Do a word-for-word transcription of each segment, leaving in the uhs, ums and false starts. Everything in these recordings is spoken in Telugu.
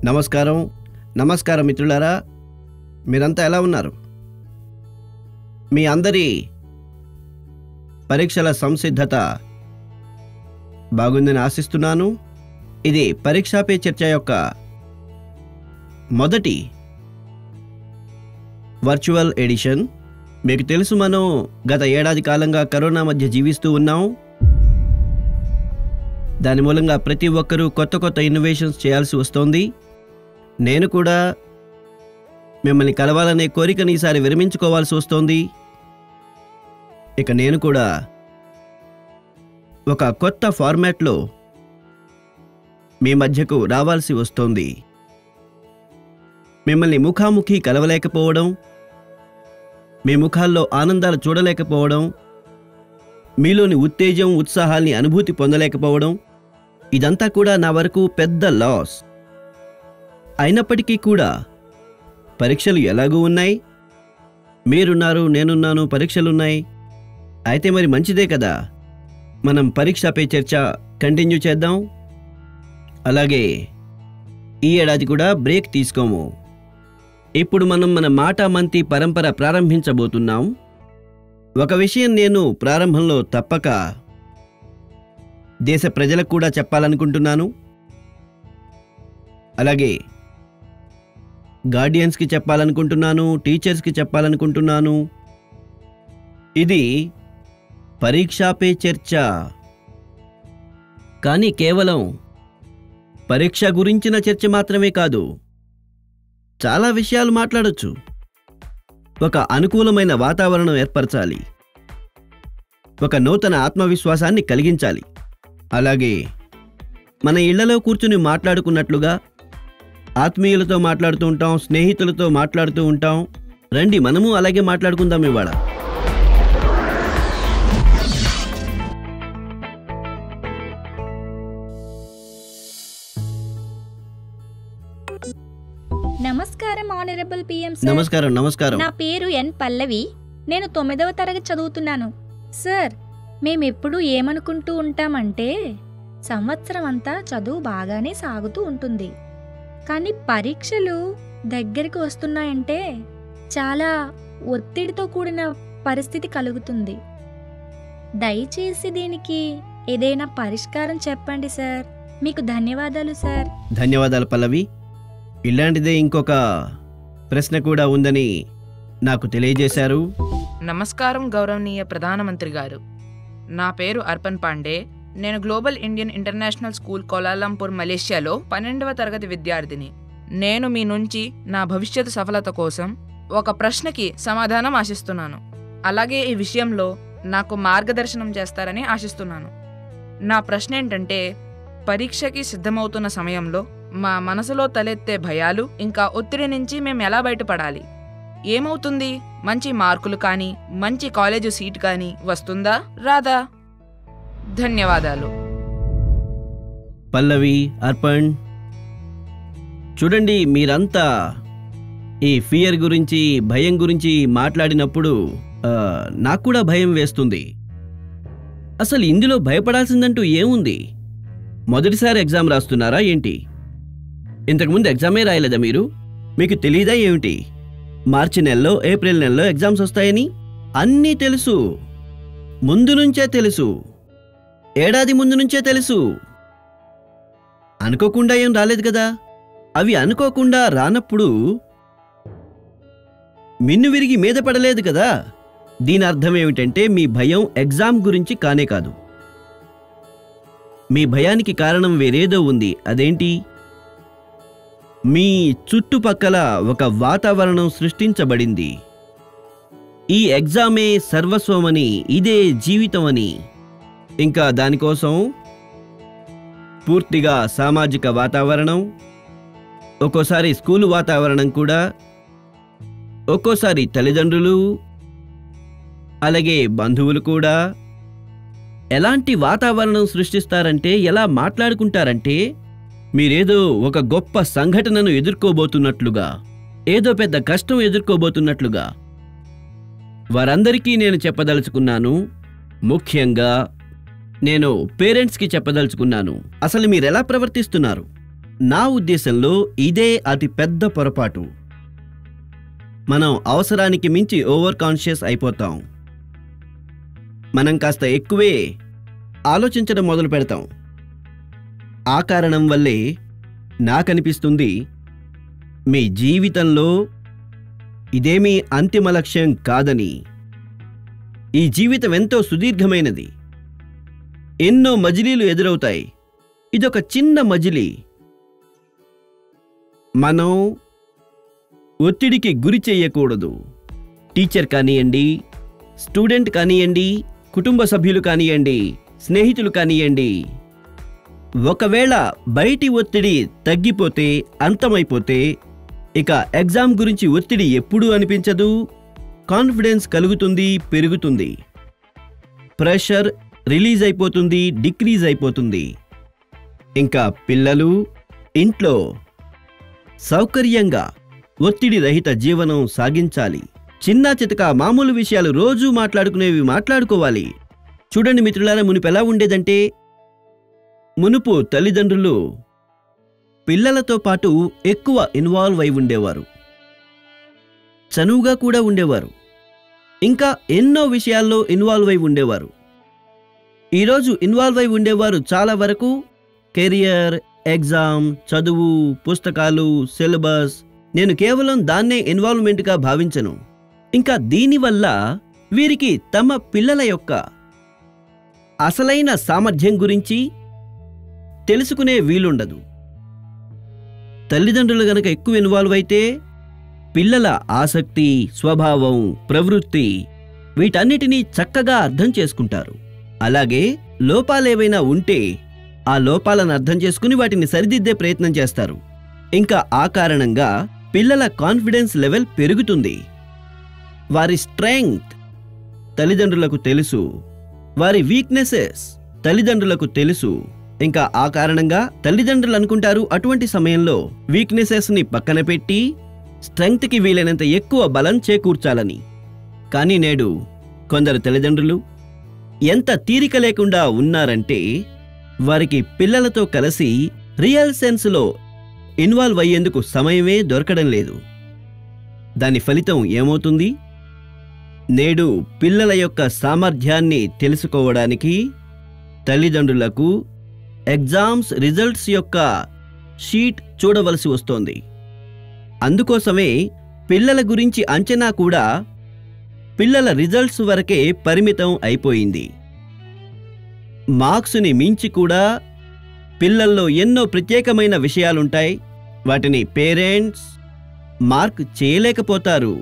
నమస్కారం నమస్కారం మిత్రులారా, మీరంతా ఎలా ఉన్నారు? మీ అందరి పరీక్షల సంసిద్ధత బాగుందని ఆశిస్తున్నాను. ఇది పరీక్షా పే చర్చ యొక్క మొదటి వర్చువల్ ఎడిషన్. మీకు తెలుసు, మనం గత ఏడాది కాలంగా కరోనా మధ్య జీవిస్తూ ఉన్నాం. దాని మూలంగా ప్రతి ఒక్కరూ కొత్త కొత్త ఇన్నోవేషన్స్ చేయాల్సి వస్తోంది. నేను కూడా మిమ్మల్ని కలవాలనే కోరికని ఈసారి విరమించుకోవాల్సి వస్తోంది. ఇక నేను కూడా ఒక కొత్త ఫార్మాట్లో మీ మధ్యకు రావాల్సి వస్తోంది. మిమ్మల్ని ముఖాముఖి కలవలేకపోవడం, మీ ముఖాల్లో ఆనందాలు చూడలేకపోవడం, మీలోని ఉత్తేజం ఉత్సాహాల్ని అనుభూతి పొందలేకపోవడం, ఇదంతా కూడా నా వరకు పెద్ద లాస్. అయినప్పటికీ కూడా పరీక్షలు ఎలాగూ ఉన్నాయి, మీరున్నారు, నేనున్నాను, పరీక్షలున్నాయి. అయితే మరి మంచిదే కదా, మనం పరీక్ష పే చర్చ కంటిన్యూ చేద్దాం. అలాగే ఈ ఏడాది కూడా బ్రేక్ తీసుకోము. ఇప్పుడు మనం మన మాటామంతి పరంపర ప్రారంభించబోతున్నాం. ఒక విషయం నేను ప్రారంభంలో తప్పక దేశ ప్రజలకు కూడా చెప్పాలనుకుంటున్నాను. అలాగే గార్డియన్స్కి చెప్పాలనుకుంటున్నాను, టీచర్స్కి చెప్పాలనుకుంటున్నాను. ఇది పరీక్షా పే చర్చ, కానీ కేవలం పరీక్ష గురించిన చర్చ మాత్రమే కాదు. చాలా విషయాలు మాట్లాడొచ్చు. ఒక అనుకూలమైన వాతావరణం ఏర్పరచాలి, ఒక నూతన ఆత్మవిశ్వాసాన్ని కలిగించాలి. అలాగే మన ఇళ్లలో కూర్చుని మాట్లాడుకున్నట్లుగా ఆత్మీయులతో మాట్లాడుతూ ఉంటాం, స్నేహితులతో మాట్లాడుతూ ఉంటాం. రండి, మనము అలాగే మాట్లాడుకుందాం ఇవాళ. నమస్కారం ఆనరబుల్ పిఎం సార్. నమస్కారం నమస్కారం నా పేరు ఎన్ పల్లవి. నేను తొమ్మిదవ తరగతి చదువుతున్నాను. సార్, మేమెప్పుడు ఏమనుకుంటూ ఉంటామంటే సంవత్సరం అంతా చదువు బాగానే సాగుతూ ఉంటుంది, కానీ పరీక్షలు దగ్గరికి వస్తున్నాయంటే చాలా ఒత్తిడితో కూడిన పరిస్థితి కలుగుతుంది. దయచేసి దీనికి ఏదైనా పరిష్కారం చెప్పండి సార్. మీకు ధన్యవాదాలు సార్. ధన్యవాదాలు పల్లవి. ఇలాంటిదే ఇంకొక ప్రశ్న కూడా ఉందని నాకు తెలియజేశారు. నమస్కారం గౌరవనీయ ప్రధానమంత్రి గారు. నా పేరు అర్పన్ పాండే. నేను global Indian international school Kuala Lumpur, మలేషియాలో పన్నెండవ తరగతి విద్యార్థిని. నేను మీ నుంచి నా భవిష్యత్తు సఫలత కోసం ఒక ప్రశ్నకి సమాధానం ఆశిస్తున్నాను. అలాగే ఈ విషయంలో నాకు మార్గదర్శనం చేస్తారని ఆశిస్తున్నాను. నా ప్రశ్న ఏంటంటే, పరీక్షకి సిద్ధమవుతున్న సమయంలో మా మనసులో తలెత్తే భయాలు ఇంకా ఒత్తిడి నుంచి మేము ఎలా బయటపడాలి? ఏమవుతుంది? మంచి మార్కులు కానీ, మంచి కాలేజు సీట్ కానీ వస్తుందా రాదా? ధన్యవాదాలు. పల్లవి, అర్పణ్, చూడండి, మీరంతా ఈ ఫియర్ గురించి, భయం గురించి మాట్లాడినప్పుడు నాకు కూడా భయం వేస్తుంది. అసలు ఇందులో భయపడాల్సిందంటూ ఏముంది? మొదటిసారి ఎగ్జామ్ రాస్తున్నారా ఏంటి? ఇంతకుముందు ఎగ్జామే రాయలేదా మీరు? మీకు తెలీదా ఏమిటి? మార్చి నెలలో, ఏప్రిల్ నెలలో ఎగ్జామ్స్ వస్తాయని అన్నీ తెలుసు, ముందు నుంచే తెలుసు, ఏడాది ముందు నుంచే తెలుసు. అనుకోకుండా ఏం రాలేదు కదా. అవి అనుకోకుండా రానప్పుడు మిన్ను విరిగి మీద పడలేదు కదా. దీని అర్థం ఏమిటంటే, మీ భయం ఎగ్జామ్ గురించి కానే కాదు. మీ భయానికి కారణం వేరేదో ఉంది. అదేంటి? మీ చుట్టుపక్కల ఒక వాతావరణం సృష్టించబడింది. ఈ ఎగ్జామే సర్వస్వమని, ఇదే జీవితమని. ఇంకా దానికోసం పూర్తిగా సామాజిక వాతావరణం, ఒక్కోసారి స్కూలు వాతావరణం కూడా, ఒక్కోసారి తల్లిదండ్రులు, అలాగే బంధువులు కూడా ఎలాంటి వాతావరణం సృష్టిస్తారంటే, ఎలా మాట్లాడుకుంటారంటే, మీరేదో ఒక గొప్ప సంఘటనను ఎదుర్కోబోతున్నట్లుగా, ఏదో పెద్ద కష్టం ఎదుర్కోబోతున్నట్లుగా. వారందరికీ నేను చెప్పదలుచుకున్నాను, ముఖ్యంగా నేను పేరెంట్స్కి చెప్పదలుచుకున్నాను, అసలు మీరెలా ప్రవర్తిస్తున్నారు? నా ఉద్దేశంలో ఇదే అతి పెద్ద పొరపాటు. మనం అవసరానికి మించి ఓవర్ కాన్షియస్ అయిపోతాం. మనం కాస్త ఎక్కువే ఆలోచించడం మొదలు పెడతాం. ఆ కారణం వల్లే నాకనిపిస్తుంది మీ జీవితంలో ఇదేమీ అంతిమ లక్ష్యం కాదని. ఈ జీవితం ఎంతో సుదీర్ఘమైనది. ఎన్నో మజిలీలు ఎదురవుతాయి. ఇదొక చిన్న మజిలీ. మనం ఒత్తిడికి గురి చేయకూడదు. టీచర్ కానివ్వండి, స్టూడెంట్ కానివ్వండి, కుటుంబ సభ్యులు కానివ్వండి, స్నేహితులు కానివ్వండి. ఒకవేళ బయటి ఒత్తిడి తగ్గిపోతే, అంతమైపోతే, ఇక ఎగ్జామ్ గురించి ఒత్తిడి ఎప్పుడూ అనిపించదు. కాన్ఫిడెన్స్ కలుగుతుంది, పెరుగుతుంది. ప్రెషర్ రిలీజ్ అయిపోతుంది, డిక్రీజ్ అయిపోతుంది. ఇంకా పిల్లలు ఇంట్లో సౌకర్యంగా ఒత్తిడి రహిత జీవనం సాగించాలి. చిన్న చితక మామూలు విషయాలు రోజూ మాట్లాడుకునేవి మాట్లాడుకోవాలి. చూడండి మిత్రులారా, మునుపు ఎలా ఉండేదంటే, మునుపు తల్లిదండ్రులు పిల్లలతో పాటు ఎక్కువ ఇన్వాల్వ్ అయి ఉండేవారు. చనువుగా కూడా ఉండేవారు. ఇంకా ఎన్నో విషయాల్లో ఇన్వాల్వ్ అయి ఉండేవారు. ఈరోజు ఇన్వాల్వ్ అయి ఉండేవారు చాలా వరకు కెరియర్, ఎగ్జామ్, చదువు, పుస్తకాలు, సిలబస్. నేను కేవలం దాన్నే ఇన్వాల్వ్మెంట్గా భావించను. ఇంకా దీనివల్ల వీరికి తమ పిల్లల యొక్క అసలైన సామర్థ్యం గురించి తెలుసుకునే వీలుండదు. తల్లిదండ్రులు గనక ఎక్కువ ఇన్వాల్వ్ అయితే పిల్లల ఆసక్తి, స్వభావం, ప్రవృత్తి వీటన్నిటినీ చక్కగా అర్థం చేసుకుంటారు. అలాగే లోపాలేవైనా ఉంటే ఆ లోపాలను అర్థం చేసుకుని వాటిని సరిదిద్దే ప్రయత్నం చేస్తారు. ఇంకా ఆ కారణంగా పిల్లల కాన్ఫిడెన్స్ లెవెల్ పెరుగుతుంది. వారి స్ట్రెంగ్త్ తల్లిదండ్రులకు తెలుసు. వారి వీక్నెసెస్ తల్లిదండ్రులకు తెలుసు. ఇంకా ఆ కారణంగా తల్లిదండ్రులు అనుకుంటారు అటువంటి సమయంలో వీక్నెసెస్ ని పక్కన పెట్టి స్ట్రెంగ్త్ కి వీలైనంత ఎక్కువ బలం చేకూర్చాలని. కానీ నేడు కొందరు తల్లిదండ్రులు ఎంత తీరిక లేకుండా ఉన్నారంటే వారికి పిల్లలతో కలిసి రియల్ సెన్స్లో ఇన్వాల్వ్ అయ్యేందుకు సమయమే దొరకడం లేదు. దాని ఫలితం ఏమవుతుంది? నేడు పిల్లల యొక్క సామర్థ్యాన్ని తెలుసుకోవడానికి తల్లిదండ్రులకు ఎగ్జామ్స్ రిజల్ట్స్ యొక్క షీట్ చూడవలసి వస్తోంది. అందుకోసమే పిల్లల గురించి అంచనా కూడా పిల్లల రిజల్ట్స్ వరకే పరిమితం అయిపోయింది. మార్క్స్ని మించి కూడా పిల్లల్లో ఎన్నో ప్రత్యేకమైన విషయాలుంటాయి. వాటిని పేరెంట్స్ మార్క్ చేయలేకపోతారు.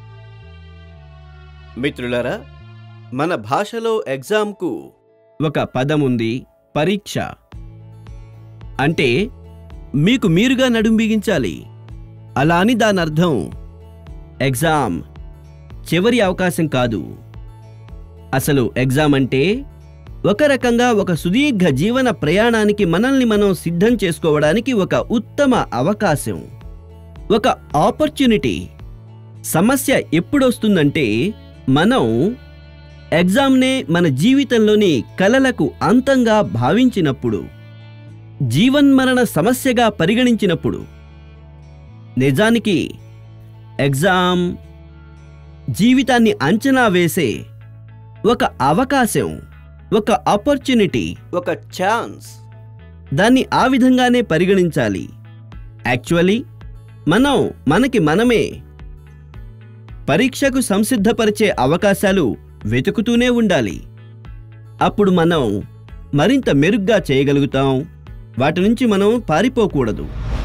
మిత్రులారా, మన భాషలో ఎగ్జామ్కు ఒక పదం ఉంది, పరీక్ష. అంటే మీకు మీరుగా నడుం బిగించాలి. అలా అని దాని అర్థం ఎగ్జామ్ చివరి అవకాశం కాదు. అసలు ఎగ్జామ్ అంటే ఒక రకంగా ఒక సుదీర్ఘ జీవన ప్రయాణానికి మనల్ని మనం సిద్ధం చేసుకోవడానికి ఒక ఉత్తమ అవకాశం, ఒక ఆపర్చునిటీ. సమస్య ఎప్పుడొస్తుందంటే మనం ఎగ్జామ్నే మన జీవితంలోని కలలకు అంతంగా భావించినప్పుడు, జీవన్మరణ సమస్యగా పరిగణించినప్పుడు. నిజానికి ఎగ్జామ్ జీవితాన్ని అంచనా వేసే ఒక అవకాశం, ఒక ఆపర్చునిటీ, ఒక ఛాన్స్. దాన్ని ఆ విధంగానే పరిగణించాలి. యాక్చువల్లీ మనం మనకి మనమే పరీక్షకు సంసిద్ధపరిచే అవకాశాలు వెతుకుతూనే ఉండాలి. అప్పుడు మనం మరింత మెరుగ్గా చేయగలుగుతాం. వాటి నుంచి మనం పారిపోకూడదు.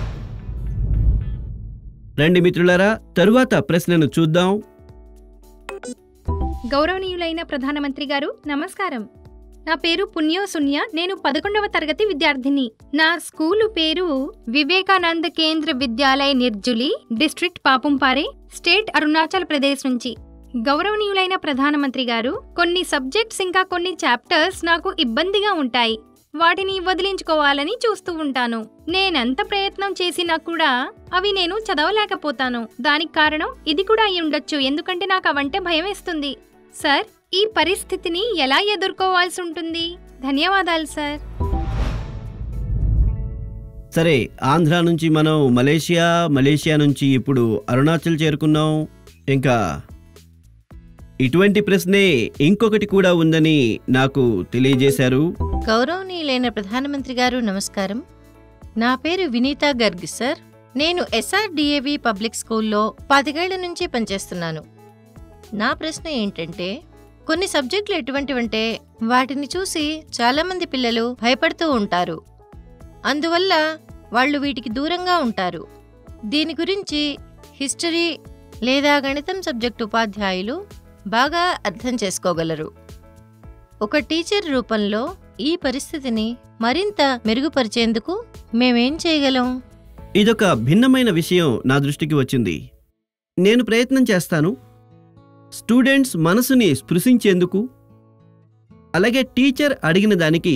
రండి మిత్రులారా, తరువాత ప్రశ్నను చూద్దాం. గౌరవనీయులైన ప్రధానమంత్రి గారు, నమస్కారం. నా పేరు పుణ్యో సున్య. నేను పదకొండవ తరగతి విద్యార్థిని. నా స్కూలు పేరు వివేకానంద కేంద్ర విద్యాలయ నిర్జులి, డిస్ట్రిక్ట్ పాపుంపారే, స్టేట్ అరుణాచల్ ప్రదేశ్ నుంచి. గౌరవనీయులైన ప్రధానమంత్రి గారు, కొన్ని సబ్జెక్ట్స్ ఇంకా కొన్ని చాప్టర్స్ నాకు ఇబ్బందిగా ఉంటాయి. వాటిని వదిలించుకోవాలని చూస్తూ ఉంటాను. నేనెంత ప్రయత్నం చేసినా కూడా అవి నేను చదవలేకపోతాను. దానికి కారణం ఇది కూడా అయి ఉండొచ్చు, ఎందుకంటే నాకు అవంటే భయం వేస్తుంది. సార్, ఈ పరిస్థితిని ఎలా ఎదుర్కోవాల్సి ఉంటుంది? ధన్యవాదాలు సార్. సరే, ఆంధ్ర నుంచి మనం మలేషియా, మలేషియా నుంచి ఇప్పుడు అరుణాచల్ చేరుకున్నాం. ఇంకా ఇటువంటి ప్రశ్నే ఇంకొకటి కూడా ఉందని నాకు తెలియజేశారు. గౌరవనీయులైన ప్రధానమంత్రి గారు నమస్కారం. నా పేరు వినీతా గర్గ్ సార్. నేను ఎస్ఆర్డిఏవి పబ్లిక్ స్కూల్లో పదిహేళ్ల నుంచి పనిచేస్తున్నాను. నా ప్రశ్న ఏంటంటే, కొన్ని సబ్జెక్టులు ఎటువంటివంటే వాటిని చూసి చాలామంది పిల్లలు భయపడుతూ ఉంటారు. అందువల్ల వాళ్ళు వీటికి దూరంగా ఉంటారు. దీని గురించి హిస్టరీ లేదా గణితం సబ్జెక్టు ఉపాధ్యాయులు బాగా అర్థం చేసుకోగలరు. ఒక టీచర్ రూపంలో ఈ పరిస్థితిని మరింత మెరుగుపరిచేందుకు మేమేం చేయగలం? ఇదొక భిన్నమైన విషయం నా దృష్టికి వచ్చింది. నేను ప్రయత్నం చేస్తాను. స్టూడెంట్స్ మనసుని స్పృశించేందుకు, అలాగే టీచర్ అడిగిన దానికి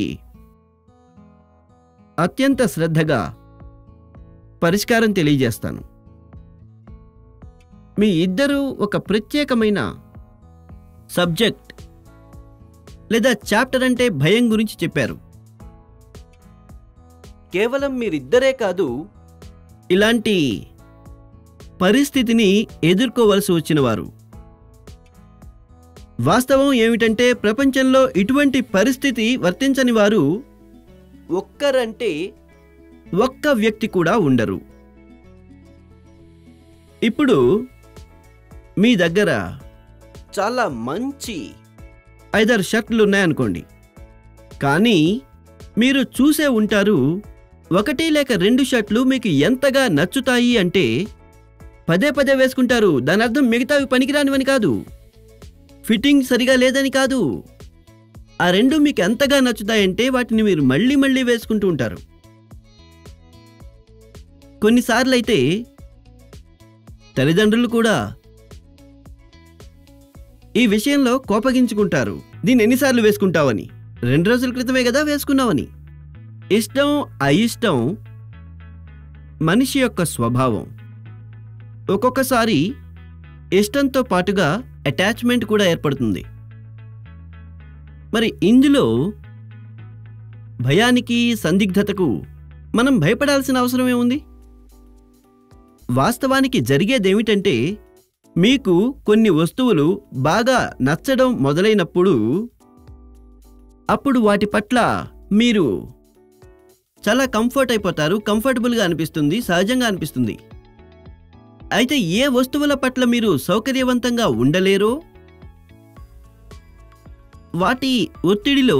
అత్యంత శ్రద్ధగా పరిష్కారం తెలియజేస్తాను. మీ ఇద్దరూ ఒక ప్రత్యేకమైన సబ్జెక్ట్ లేదా చాప్టర్ అంటే భయం గురించి చెప్పారు. కేవలం మీరిద్దరే కాదు, ఇలాంటి పరిస్థితిని ఎదుర్కోవలసి వచ్చిన వారు. వాస్తవం ఏమిటంటే ప్రపంచంలో ఇటువంటి పరిస్థితి వర్తించని వారు ఒక్కరంటే ఒక్క వ్యక్తి కూడా ఉండరు. ఇప్పుడు మీ దగ్గర చాలా మంచి ఐదారు షర్ట్లు ఉన్నాయనుకోండి. కానీ మీరు చూసే ఉంటారు, ఒకటి లేక రెండు షర్ట్లు మీకు ఎంతగా నచ్చుతాయి అంటే పదే పదే వేసుకుంటారు. దాని అర్థం మిగతావి పనికిరానివని కాదు, ఫిట్టింగ్ సరిగా లేదని కాదు. ఆ రెండు మీకు ఎంతగా నచ్చుతాయంటే వాటిని మీరు మళ్ళీ మళ్ళీ వేసుకుంటూ ఉంటారు. కొన్నిసార్లు అయితే తల్లిదండ్రులు కూడా ఈ విషయంలో కోపగించుకుంటారు. దీన్ని ఎన్నిసార్లు వేసుకుంటావని, రెండు రోజుల క్రితమే కదా వేసుకున్నావని. ఇష్టం అయిష్టం మనిషి యొక్క స్వభావం. ఒక్కొక్కసారి ఇష్టంతో పాటుగా అటాచ్మెంట్ కూడా ఏర్పడుతుంది. మరి ఇందులో భయానికి, సందిగ్ధతకు మనం భయపడాల్సిన అవసరం ఏముంది? వాస్తవానికి జరిగేదేమిటంటే, మీకు కొన్ని వస్తువులు బాగా నచ్చడం మొదలైనప్పుడు అప్పుడు వాటి పట్ల మీరు చాలా కంఫర్ట్ అయిపోతారు. కంఫర్టబుల్గా అనిపిస్తుంది, సహజంగా అనిపిస్తుంది. అయితే ఏ వస్తువుల పట్ల మీరు సౌకర్యవంతంగా ఉండలేరో వాటి ఒత్తిడిలో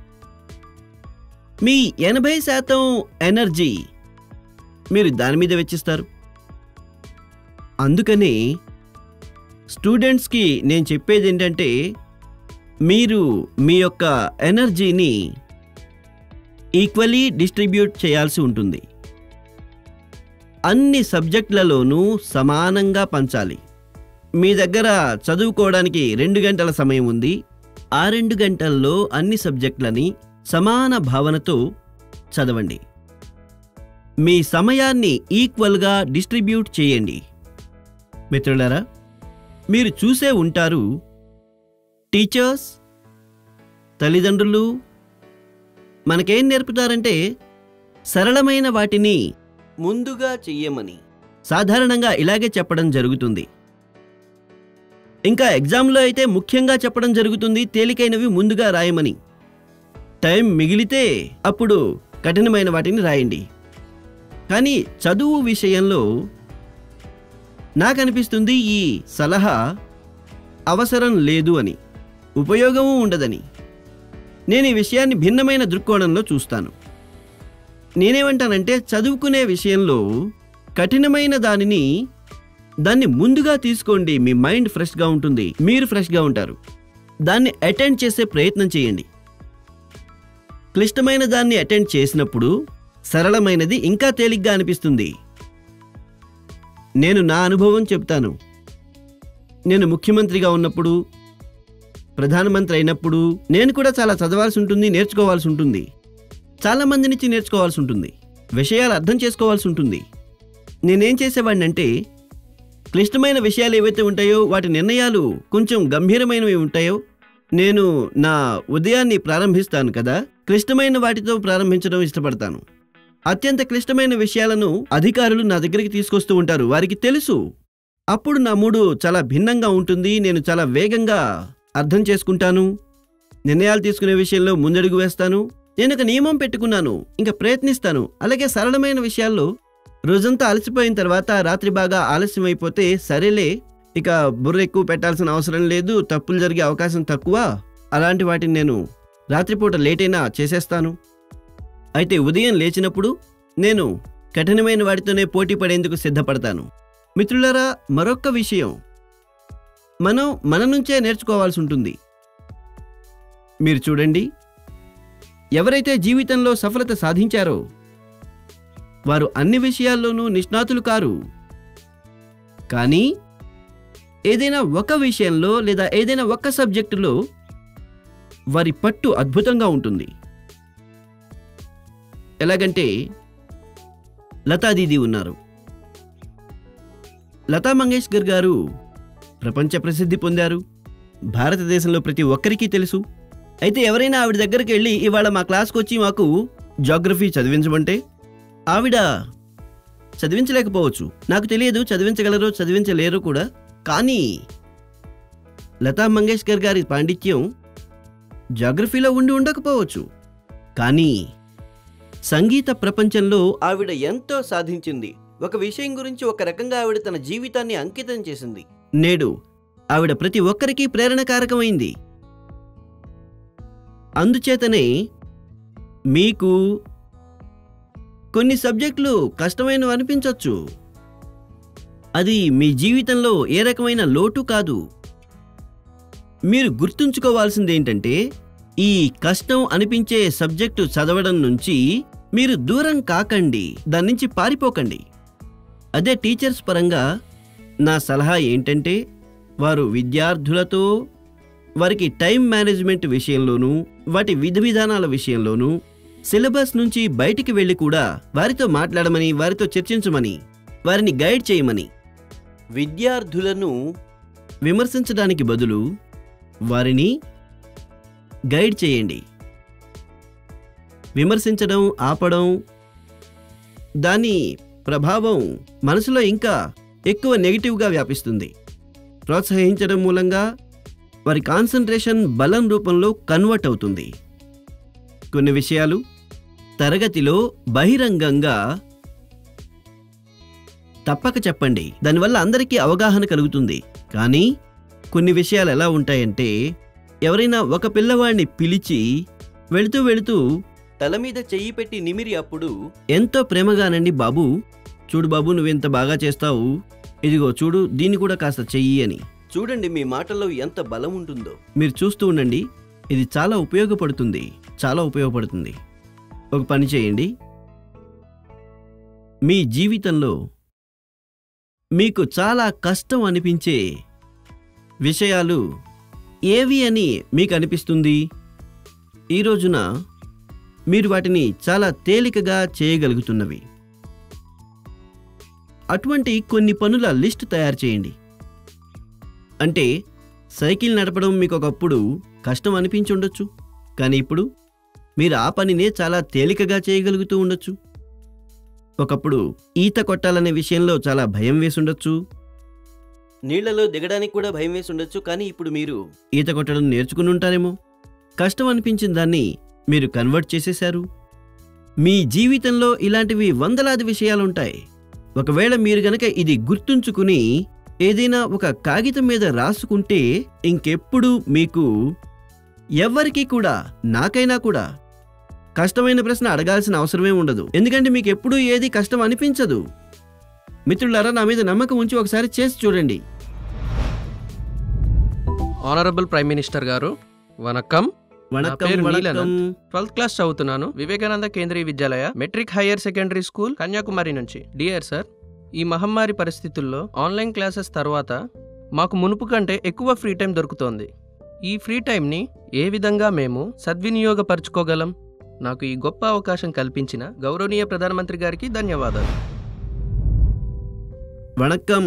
మీ ఎనభై శాతం ఎనర్జీ మీరు దాని మీద వెచ్చిస్తారు. అందుకనే స్టూడెంట్స్కి నేను చెప్పేది ఏంటంటే, మీరు మీ యొక్క ఎనర్జీని ఈక్వలీ డిస్ట్రిబ్యూట్ చేయాల్సి ఉంటుంది. అన్ని సబ్జెక్టులలోనూ సమానంగా పంచాలి. మీ దగ్గర చదువుకోవడానికి రెండు గంటల సమయం ఉంది. ఆ రెండు గంటల్లో అన్ని సబ్జెక్టులని సమాన భావనతో చదవండి. మీ సమయాన్ని ఈక్వల్గా డిస్ట్రిబ్యూట్ చేయండి. మిత్రులారా, మీరు చూసే ఉంటారు, టీచర్స్, తల్లిదండ్రులు మనకేం నేర్పుతారంటే సరళమైన వాటిని ముందుగా చెయ్యమని. సాధారణంగా ఇలాగే చెప్పడం జరుగుతుంది. ఇంకా ఎగ్జామ్లో అయితే ముఖ్యంగా చెప్పడం జరుగుతుంది, తేలికైనవి ముందుగా రాయమని. టైం మిగిలితే అప్పుడు కఠినమైన వాటిని రాయండి. కానీ చదువు విషయంలో నాకనిపిస్తుంది ఈ సలహా అవసరం లేదు అని, ఉపయోగము ఉండదని. నేను ఈ విషయాన్ని భిన్నమైన దృక్కోణంలో చూస్తాను. నేనేమంటానంటే, చదువుకునే విషయంలో కఠినమైన దానిని దాన్ని ముందుగా తీసుకోండి. మీ మైండ్ ఫ్రెష్గా ఉంటుంది, మీరు ఫ్రెష్గా ఉంటారు. దాన్ని అటెండ్ చేసే ప్రయత్నం చేయండి. క్లిష్టమైన దాన్ని అటెండ్ చేసినప్పుడు సరళమైనది ఇంకా తేలిగ్గా అనిపిస్తుంది. నేను నా అనుభవం చెప్తాను. నేను ముఖ్యమంత్రిగా ఉన్నప్పుడు, ప్రధానమంత్రి అయినప్పుడు నేను కూడా చాలా చదవాల్సి ఉంటుంది, నేర్చుకోవాల్సి ఉంటుంది. చాలామంది నుంచి నేర్చుకోవాల్సి ఉంటుంది, విషయాలు అర్థం చేసుకోవాల్సి ఉంటుంది. నేనేం చేసేవాడిని అంటే, క్లిష్టమైన విషయాలు ఏవైతే ఉంటాయో వాటి నిర్ణయాలు కొంచెం గంభీరమైనవి ఉంటాయో, నేను నా ఉదయాన్ని ప్రారంభిస్తాను కదా, క్లిష్టమైన వాటితో ప్రారంభించడం ఇష్టపడతాను. అత్యంత క్లిష్టమైన విషయాలను అధికారులు నా దగ్గరికి తీసుకొస్తూ ఉంటారు. వారికి తెలుసు. అప్పుడు నా మూడు చాలా భిన్నంగా ఉంటుంది. నేను చాలా వేగంగా అర్థం చేసుకుంటాను. నిర్ణయాలు తీసుకునే విషయంలో ముందడుగు వేస్తాను. నేను ఒక నియమం పెట్టుకున్నాను, ఇంకా ప్రయత్నిస్తాను. అలాగే సరళమైన విషయాల్లో రోజంతా అలసిపోయిన తర్వాత రాత్రి బాగా ఆలస్యం అయిపోతే సరేలే, ఇక బుర్ర ఎక్కువ పెట్టాల్సిన అవసరం లేదు, తప్పులు జరిగే అవకాశం తక్కువ, అలాంటి వాటిని నేను రాత్రిపూట లేట్ అయినా చేసేస్తాను. అయితే ఉదయం లేచినప్పుడు నేను కఠినమైన వాటితోనే పోటీ పడేందుకు సిద్ధపడతాను. మిత్రులారా, మరొక్క విషయం మనం మన నుంచే నేర్చుకోవాల్సి ఉంటుంది. మీరు చూడండి, ఎవరైతే జీవితంలో సఫలత సాధించారో వారు అన్ని విషయాల్లోనూ నిష్ణాతులు కారు. కానీ ఏదైనా ఒక విషయంలో లేదా ఏదైనా ఒక్క సబ్జెక్టులో వారి పట్టు అద్భుతంగా ఉంటుంది. ఎలాగంటే లతా దీదీ ఉన్నారు. లతా మంగేష్కర్ గారు ప్రపంచ ప్రసిద్ధి పొందారు. భారతదేశంలో ప్రతి ఒక్కరికి తెలుసు. అయితే ఎవరైనా ఆవిడ దగ్గరికి వెళ్ళి ఇవాళ మా క్లాస్కి వచ్చి మాకు జాగ్రఫీ చదివించమంటే ఆవిడ చదివించలేకపోవచ్చు. నాకు తెలియదు చదివించగలరో చదివించలేరో కూడా. కానీ లతా మంగేష్కర్ గారి పాండిత్యం జాగ్రఫీలో ఉండి ఉండకపోవచ్చు. కానీ సంగీత ప్రపంచంలో ఆవిడ ఎంతో సాధించింది. ఒక విషయం గురించి ఒక రకంగా ఆవిడ తన జీవితాన్ని అంకితం చేసింది. నేడు ఆవిడ ప్రతి ఒక్కరికి ప్రేరణకారకమైంది. అందుచేతనే మీకు కొన్ని సబ్జెక్టులు కష్టమైనవి అనిపించవచ్చు. అది మీ జీవితంలో ఏ రకమైన లోటు కాదు. మీరు గుర్తుంచుకోవాల్సింది ఏంటంటే, ఈ కష్టం అనిపించే సబ్జెక్టు చదవడం నుంచి మీరు దూరం కాకండి, దాని నుంచి పారిపోకండి. అదే టీచర్స్ పరంగా నా సలహా ఏంటంటే, వారు విద్యార్థులతో వారికి టైం మేనేజ్మెంట్ విషయంలోనూ వాటి విధి విధానాల విషయంలోనూ సిలబస్ నుంచి బయటికి వెళ్ళి కూడా వారితో మాట్లాడమని, వారితో చర్చించమని, వారిని గైడ్ చేయమని. విద్యార్థులను విమర్శించడానికి బదులు వారిని గైడ్ చేయండి. విమర్శించడం ఆపడం, దాని ప్రభావం మనసులో ఇంకా ఎక్కువ నెగిటివ్గా వ్యాపిస్తుంది. ప్రోత్సహించడం మూలంగా వారి కాన్సంట్రేషన్ బలం రూపంలో కన్వర్ట్ అవుతుంది. కొన్ని విషయాలు తరగతిలో బహిరంగంగా తప్పక చెప్పండి. దానివల్ల అందరికీ అవగాహన కలుగుతుంది. కానీ కొన్ని విషయాలు ఎలా ఉంటాయంటే, ఎవరైనా ఒక పిల్లవాడిని పిలిచి వెళుతూ వెళుతూ తల మీద చెయ్యి పెట్టి నిమిరి అప్పుడు ఎంతో ప్రేమగానండి, బాబు చూడు బాబు, నువ్వెంత బాగా చేస్తావు, ఇదిగో చూడు దీన్ని కూడా కాస్త చెయ్యి అని. చూడండి మీ మాటల్లో ఎంత బలం ఉంటుందో. మీరు చూస్తూ ఉండండి, ఇది చాలా ఉపయోగపడుతుంది, చాలా ఉపయోగపడుతుంది. ఒక పని చేయండి, మీ జీవితంలో మీకు చాలా కష్టం అనిపించే విషయాలు ఏవి అని మీకు అనిపిస్తుంది? ఈ రోజున మీరు వాటిని చాలా తేలికగా చేయగలుగుతున్నవి. అటువంటి కొన్ని పనుల లిస్ట్ తయారు చేయండి. అంటే సైకిల్ నడపడం మీకు ఒకప్పుడు కష్టం అనిపించి ఉండొచ్చు, కానీ ఇప్పుడు మీరు ఆ పనినే చాలా తేలికగా చేయగలుగుతూ ఉండొచ్చు. ఒకప్పుడు ఈత కొట్టాలనే విషయంలో చాలా భయం వేసి ఉండొచ్చు, నీళ్లలో దిగడానికి కూడా భయం వేసి ఉండొచ్చు, కానీ ఇప్పుడు మీరు ఈత కొట్టడం నేర్చుకుని ఉంటారేమో. కష్టం అనిపించిన దాన్ని మీరు కన్వర్ట్ చేసేశారు. మీ జీవితంలో ఇలాంటివి వందలాది విషయాలుంటాయి. ఒకవేళ మీరు గనక ఇది గుర్తుంచుకుని ఏదైనా ఒక కాగితం మీద రాసుకుంటే ఇంకెప్పుడు మీకు ఎవ్వరికీ కూడా, నాకైనా కూడా కష్టమైన ప్రశ్న అడగాల్సిన అవసరమే ఉండదు. ఎందుకంటే మీకు ఎప్పుడూ ఏది కష్టం అనిపించదు. మిత్రులారా, నా మీద నమ్మకం ఉంచి ఒకసారి చేసి చూడండి. ఆనరబుల్ ప్రైమ్ మినిస్టర్ గారు, వనక్కం. వణక్కం, పేరు వణక్కం. నీలనంద్. ట్వెల్త్ క్లాస్ చదువుతున్నాను, Vivekananda Kendriya Vidyalaya matric higher secondary school, Kanyakumari నుంచి. డియర్ సార్, ఈ మహమ్మారి పరిస్థితుల్లో ఆన్లైన్ క్లాసెస్ తర్వాత మాకు మునుపు కంటే ఎక్కువ ఫ్రీ టైం దొరుకుతోంది. ఈ ఫ్రీ టైంని ఏ విధంగా మేము సద్వినియోగపరచుకోగలం? నాకు ఈ గొప్ప అవకాశం కల్పించిన గౌరవనీయ ప్రధానమంత్రి గారికి ధన్యవాదాలు. వణక్కం.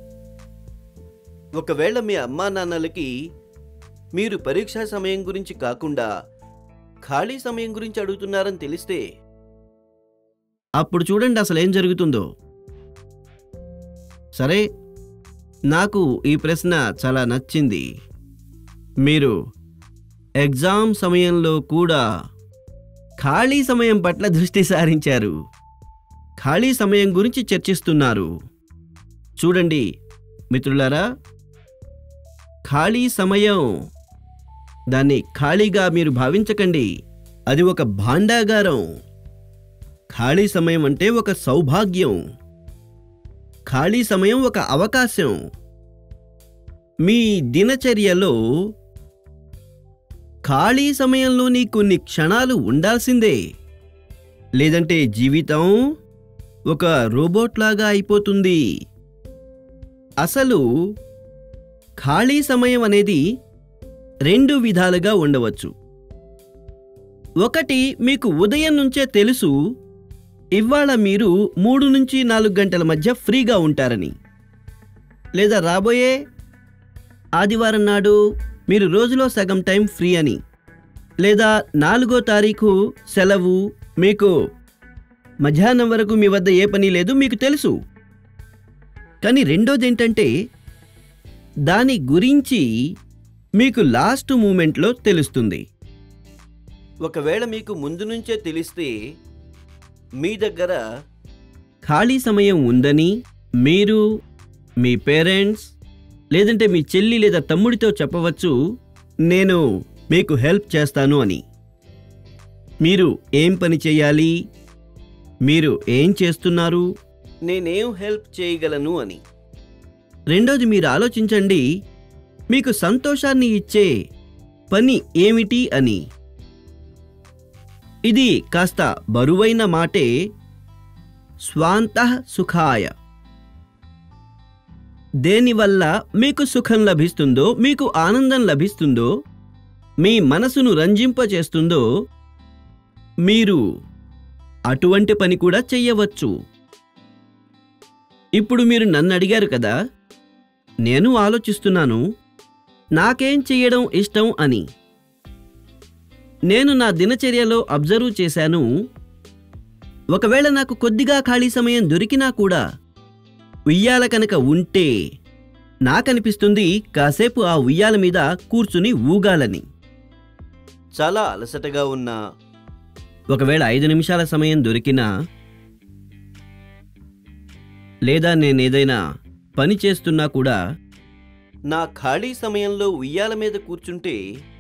ఒకవేళ మీ అమ్మా నాన్నలకి మీరు పరీక్షా సమయం గురించి కాకుండా ఖాళీ సమయం గురించి అడుగుతున్నారని తెలిస్తే అప్పుడు చూడండి అసలు ఏం జరుగుతుందో. సరే, నాకు ఈ ప్రశ్న చాలా నచ్చింది. మీరు ఎగ్జామ్ సమయంలో కూడా ఖాళీ సమయం పట్ల దృష్టి సారించారు. ఖాళీ సమయం గురించి చర్చిస్తున్నారు. చూడండి మిత్రులారా, ఖాళీ సమయం దాన్ని ఖాళీగా మీరు భావించకండి. అది ఒక భాండాగారం. ఖాళీ సమయం అంటే ఒక సౌభాగ్యం. ఖాళీ సమయం ఒక అవకాశం. మీ దినచర్యలో ఖాళీ సమయంలోని కొన్ని క్షణాలు ఉండాల్సిందే. లేదంటే జీవితం ఒక రోబోట్ లాగా అయిపోతుంది. అసలు ఖాళీ సమయం అనేది రెండు విధాలుగా ఉండవచ్చు. ఒకటి, మీకు ఉదయం నుంచే తెలుసు ఇవాళ మీరు మూడు నుంచి నాలుగు గంటల మధ్య ఫ్రీగా ఉంటారని. లేదా రాబోయే ఆదివారం నాడు మీరు రోజులో సగం టైం ఫ్రీ అని. లేదా నాలుగో తారీఖు సెలవు, మీకు మధ్యాహ్నం వరకు మీ వద్ద ఏ పని లేదు మీకు తెలుసు. కానీ రెండోది ఏంటంటే దాని గురించి మీకు లాస్ట్ మూమెంట్లో తెలుస్తుంది. ఒకవేళ మీకు ముందు నుంచే తెలిస్తే మీ దగ్గర ఖాళీ సమయం ఉందని మీరు మీ పేరెంట్స్ లేదంటే మీ చెల్లి లేదా తమ్ముడితో చెప్పవచ్చు, నేను మీకు హెల్ప్ చేస్తాను అని. మీరు ఏం పని చేయాలి, మీరు ఏం చేస్తున్నారు, నేనేం హెల్ప్ చేయగలను అని. రెండోది, మీరు ఆలోచించండి మీకు సంతోషాన్ని ఇచ్చే పని ఏమిటి అని. ఇది కాస్త బరువైన మాటే. స్వాంతః సుఖాయ. దేనివల్ల మీకు సుఖం లభిస్తుందో, మీకు ఆనందం లభిస్తుందో, మీ మనసును రంజింపచేస్తుందో మీరు అటువంటి పని కూడా చెయ్యవచ్చు. ఇప్పుడు మీరు నన్ను అడిగారు కదా, నేను ఆలోచిస్తున్నాను నాకేం చెయ్యడం ఇష్టం అని. నేను నా దినచర్యలో అబ్జర్వ్ చేశాను, ఒకవేళ నాకు కొద్దిగా ఖాళీ సమయం దొరికినా కూడా ఉయ్యాల కనుక ఉంటే నాకనిపిస్తుంది కాసేపు ఆ ఉయ్యాల మీద కూర్చుని ఊగాలని. చాలా అలసటగా ఉన్నా, ఒకవేళ ఐదు నిమిషాల సమయం దొరికినా, లేదా నేనేదైనా పని చేస్తున్నా కూడా నా ఖాళీ సమయంలో ఉయ్యాల మీద కూర్చుంటే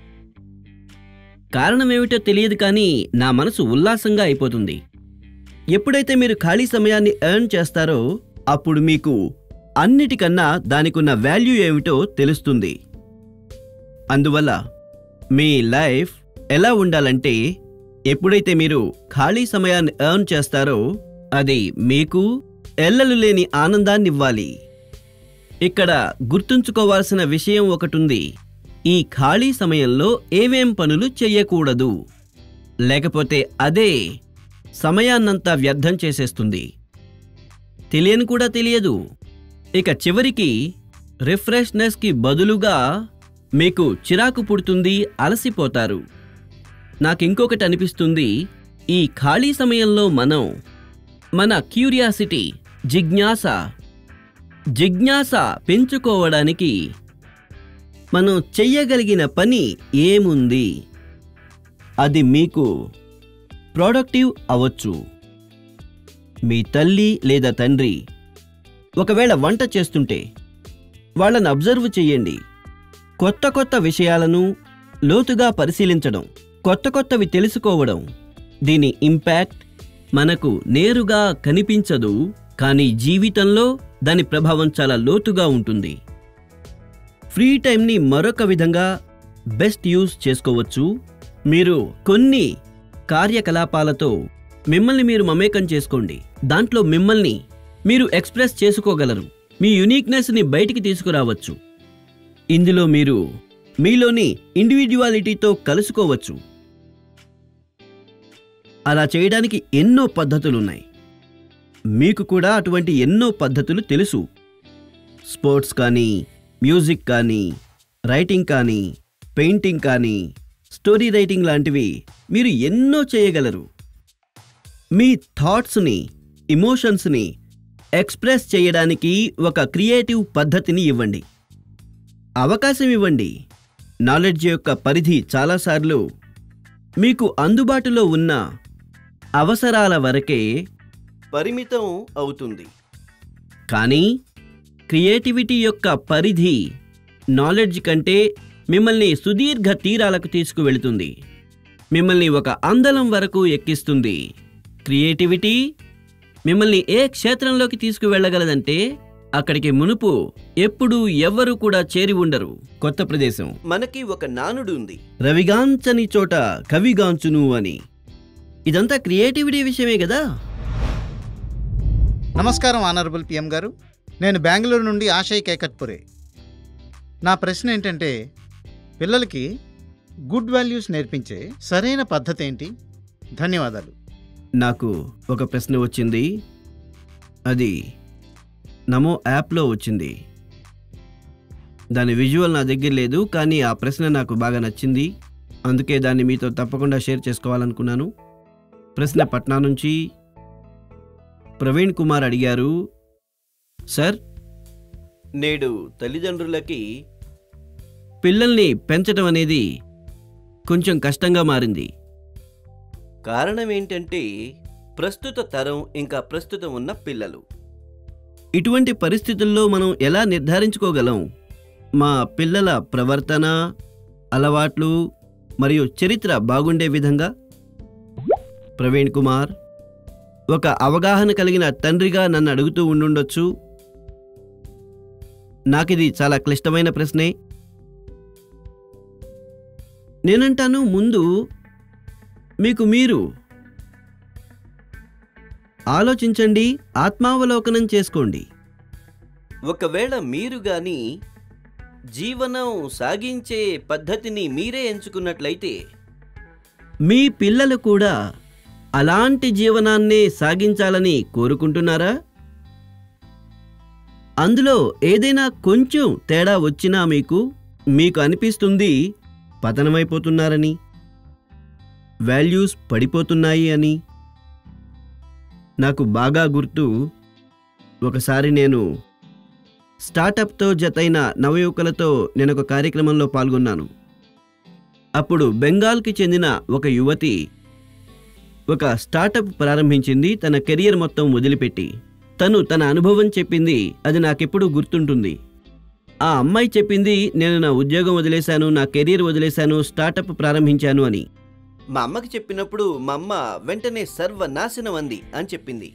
కారణమేమిటో తెలియదు కానీ నా మనసు ఉల్లాసంగా అయిపోతుంది. ఎప్పుడైతే మీరు ఖాళీ సమయాన్ని ఎర్న్ చేస్తారో అప్పుడు మీకు అన్నిటికన్నా దానికున్న వాల్యూ ఏమిటో తెలుస్తుంది. అందువల్ల మీ లైఫ్ ఎలా ఉండాలంటే, ఎప్పుడైతే మీరు ఖాళీ సమయాన్ని ఎర్న్ చేస్తారో అది మీకు ఎల్లలు లేని ఆనందాన్నివ్వాలి. ఇక్కడ గుర్తుంచుకోవాల్సిన విషయం ఒకటుంది. ఈ ఖాళీ సమయంలో ఏవేం పనులు చెయ్యకూడదు, లేకపోతే అదే సమయాన్నంతా వ్యర్థం చేసేస్తుంది. తెలియని కూడా తెలియదు. ఇక చివరికి రిఫ్రెష్నెస్కి బదులుగా మీకు చిరాకు పుడుతుంది, అలసిపోతారు. నాకింకొకటి అనిపిస్తుంది, ఈ ఖాళీ సమయంలో మనం మన క్యూరియాసిటీ, జిజ్ఞాస జిజ్ఞాస పెంచుకోవడానికి మనం చెయ్యగలిగిన పని ఏముంది, అది మీకు ప్రొడక్టివ్ అవ్వచ్చు. మీ తల్లి లేదా తండ్రి ఒకవేళ వంట చేస్తుంటే వాళ్ళని అబ్జర్వ్ చెయ్యండి. కొత్త కొత్త విషయాలను లోతుగా పరిశీలించడం, కొత్త కొత్తవి తెలుసుకోవడం, దీని ఇంపాక్ట్ మనకు నేరుగా కనిపించదు, కానీ జీవితంలో దాని ప్రభావం చాలా లోతుగా ఉంటుంది. ఫ్రీ టైంని మరొక విధంగా బెస్ట్ యూజ్ చేసుకోవచ్చు. మీరు కొన్ని కార్యకలాపాలతో మిమ్మల్ని మీరు మమేకం చేసుకోండి. దాంట్లో మిమ్మల్ని మీరు ఎక్స్ప్రెస్ చేసుకోగలరు. మీ యునిక్నెస్ని బయటికి తీసుకురావచ్చు. ఇందులో మీరు మీలోని ఇండివిడ్యువాలిటీతో కలుసుకోవచ్చు. అలా చేయడానికి ఎన్నో పద్ధతులున్నాయి. మీకు కూడా అటువంటి ఎన్నో పద్ధతులు తెలుసు. స్పోర్ట్స్ కానీ, మ్యూజిక్ కానీ, రైటింగ్ కానీ, పెయింటింగ్ కానీ, స్టోరీ రైటింగ్ లాంటివి మీరు ఎన్నో చేయగలరు. మీ థాట్స్ని, ఇమోషన్స్ని ఎక్స్ప్రెస్ చేయడానికి ఒక క్రియేటివ్ పద్ధతిని ఇవ్వండి. అవకాశం ఇవ్వండి. నాలెడ్జ్ యొక్క పరిధి చాలాసార్లు మీకు అందుబాటులో ఉన్న అవసరాల వరకే పరిమితం అవుతుంది. కానీ క్రియేటివిటీ యొక్క పరిధి నాలెడ్జ్ కంటే మిమ్మల్ని సుదీర్ఘ తీరాలకు తీసుకువెళుతుంది. మిమ్మల్ని ఒక అందలం వరకు ఎక్కిస్తుంది. క్రియేటివిటీ మిమ్మల్ని ఏ క్షేత్రంలోకి తీసుకువెళ్ళగలదంటే అక్కడికి మునుపు ఎప్పుడూ ఎవ్వరూ కూడా చేరి ఉండరు. కొత్త ప్రదేశం. మనకి ఒక నానుడు ఉంది, రవిగాంచని చోట కవిగాంచును అని. ఇదంతా క్రియేటివిటీ విషయమే కదా. నమస్కారం ఆనరబుల్ పిఎం గారు, నేను బెంగళూరు నుండి ఆశయ్ కేకట్పురే. నా ప్రశ్న ఏంటంటే, పిల్లలకి గుడ్ వాల్యూస్ నేర్పించే సరైన పద్ధతి ఏంటి? ధన్యవాదాలు. నాకు ఒక ప్రశ్న వచ్చింది. అది నమో యాప్లో వచ్చింది. దాని విజువల్ నా దగ్గర లేదు, కానీ ఆ ప్రశ్న నాకు బాగా నచ్చింది. అందుకే దాన్ని మీతో తప్పకుండా షేర్ చేసుకోవాలనుకున్నాను. ప్రశ్న పట్నా నుంచి ప్రవీణ్ కుమార్ అడిగారు. సార్, నేడు తల్లిదండ్రులకి పిల్లల్ని పెంచడం అనేది కొంచెం కష్టంగా మారింది. కారణం ఏంటంటే ప్రస్తుత తరం ఇంకా ప్రస్తుతం ఉన్న పిల్లలు. ఇటువంటి పరిస్థితుల్లో మనం ఎలా నిర్ధారించుకోగలం మా పిల్లల ప్రవర్తన, అలవాట్లు మరియు చరిత్ర బాగుండే విధంగా? ప్రవీణ్ కుమార్ ఒక అవగాహన కలిగిన తండ్రిగా నన్ను అడుగుతూ ఉండుండొచ్చు. నాకిది చాలా క్లిష్టమైన ప్రశ్నే. నేనంటాను, ముందు మీకు మీరు ఆలోచించండి, ఆత్మావలోకనం చేసుకోండి. ఒకవేళ మీరు గాని జీవనం సాగించే పద్ధతిని మీరే ఎంచుకున్నట్లయితే మీ పిల్లలు కూడా అలాంటి జీవనాన్నే సాగించాలని కోరుకుంటున్నారా? అందులో ఏదైనా కొంచెం తేడా వచ్చినా మీకు మీకు అనిపిస్తుంది పతనమైపోతున్నారని, వాల్యూస్ పడిపోతున్నాయి అని. నాకు బాగా గుర్తు, ఒకసారి నేను స్టార్టప్తో జతైన నవయువకులతో నేను ఒక కార్యక్రమంలో పాల్గొన్నాను. అప్పుడు బెంగాల్కి చెందిన ఒక యువతి ఒక స్టార్టప్ ప్రారంభించింది, తన కెరియర్ మొత్తం వదిలిపెట్టి. తను తన అనుభవం చెప్పింది, అది నాకెప్పుడు గుర్తుంటుంది. ఆ అమ్మాయి చెప్పింది, నేను నా ఉద్యోగం వదిలేశాను, నా కెరీర్ వదిలేశాను, స్టార్టప్ ప్రారంభించాను అని. మా అమ్మకి చెప్పినప్పుడు మా అమ్మ వెంటనే సర్వనాశనం అంది అని చెప్పింది.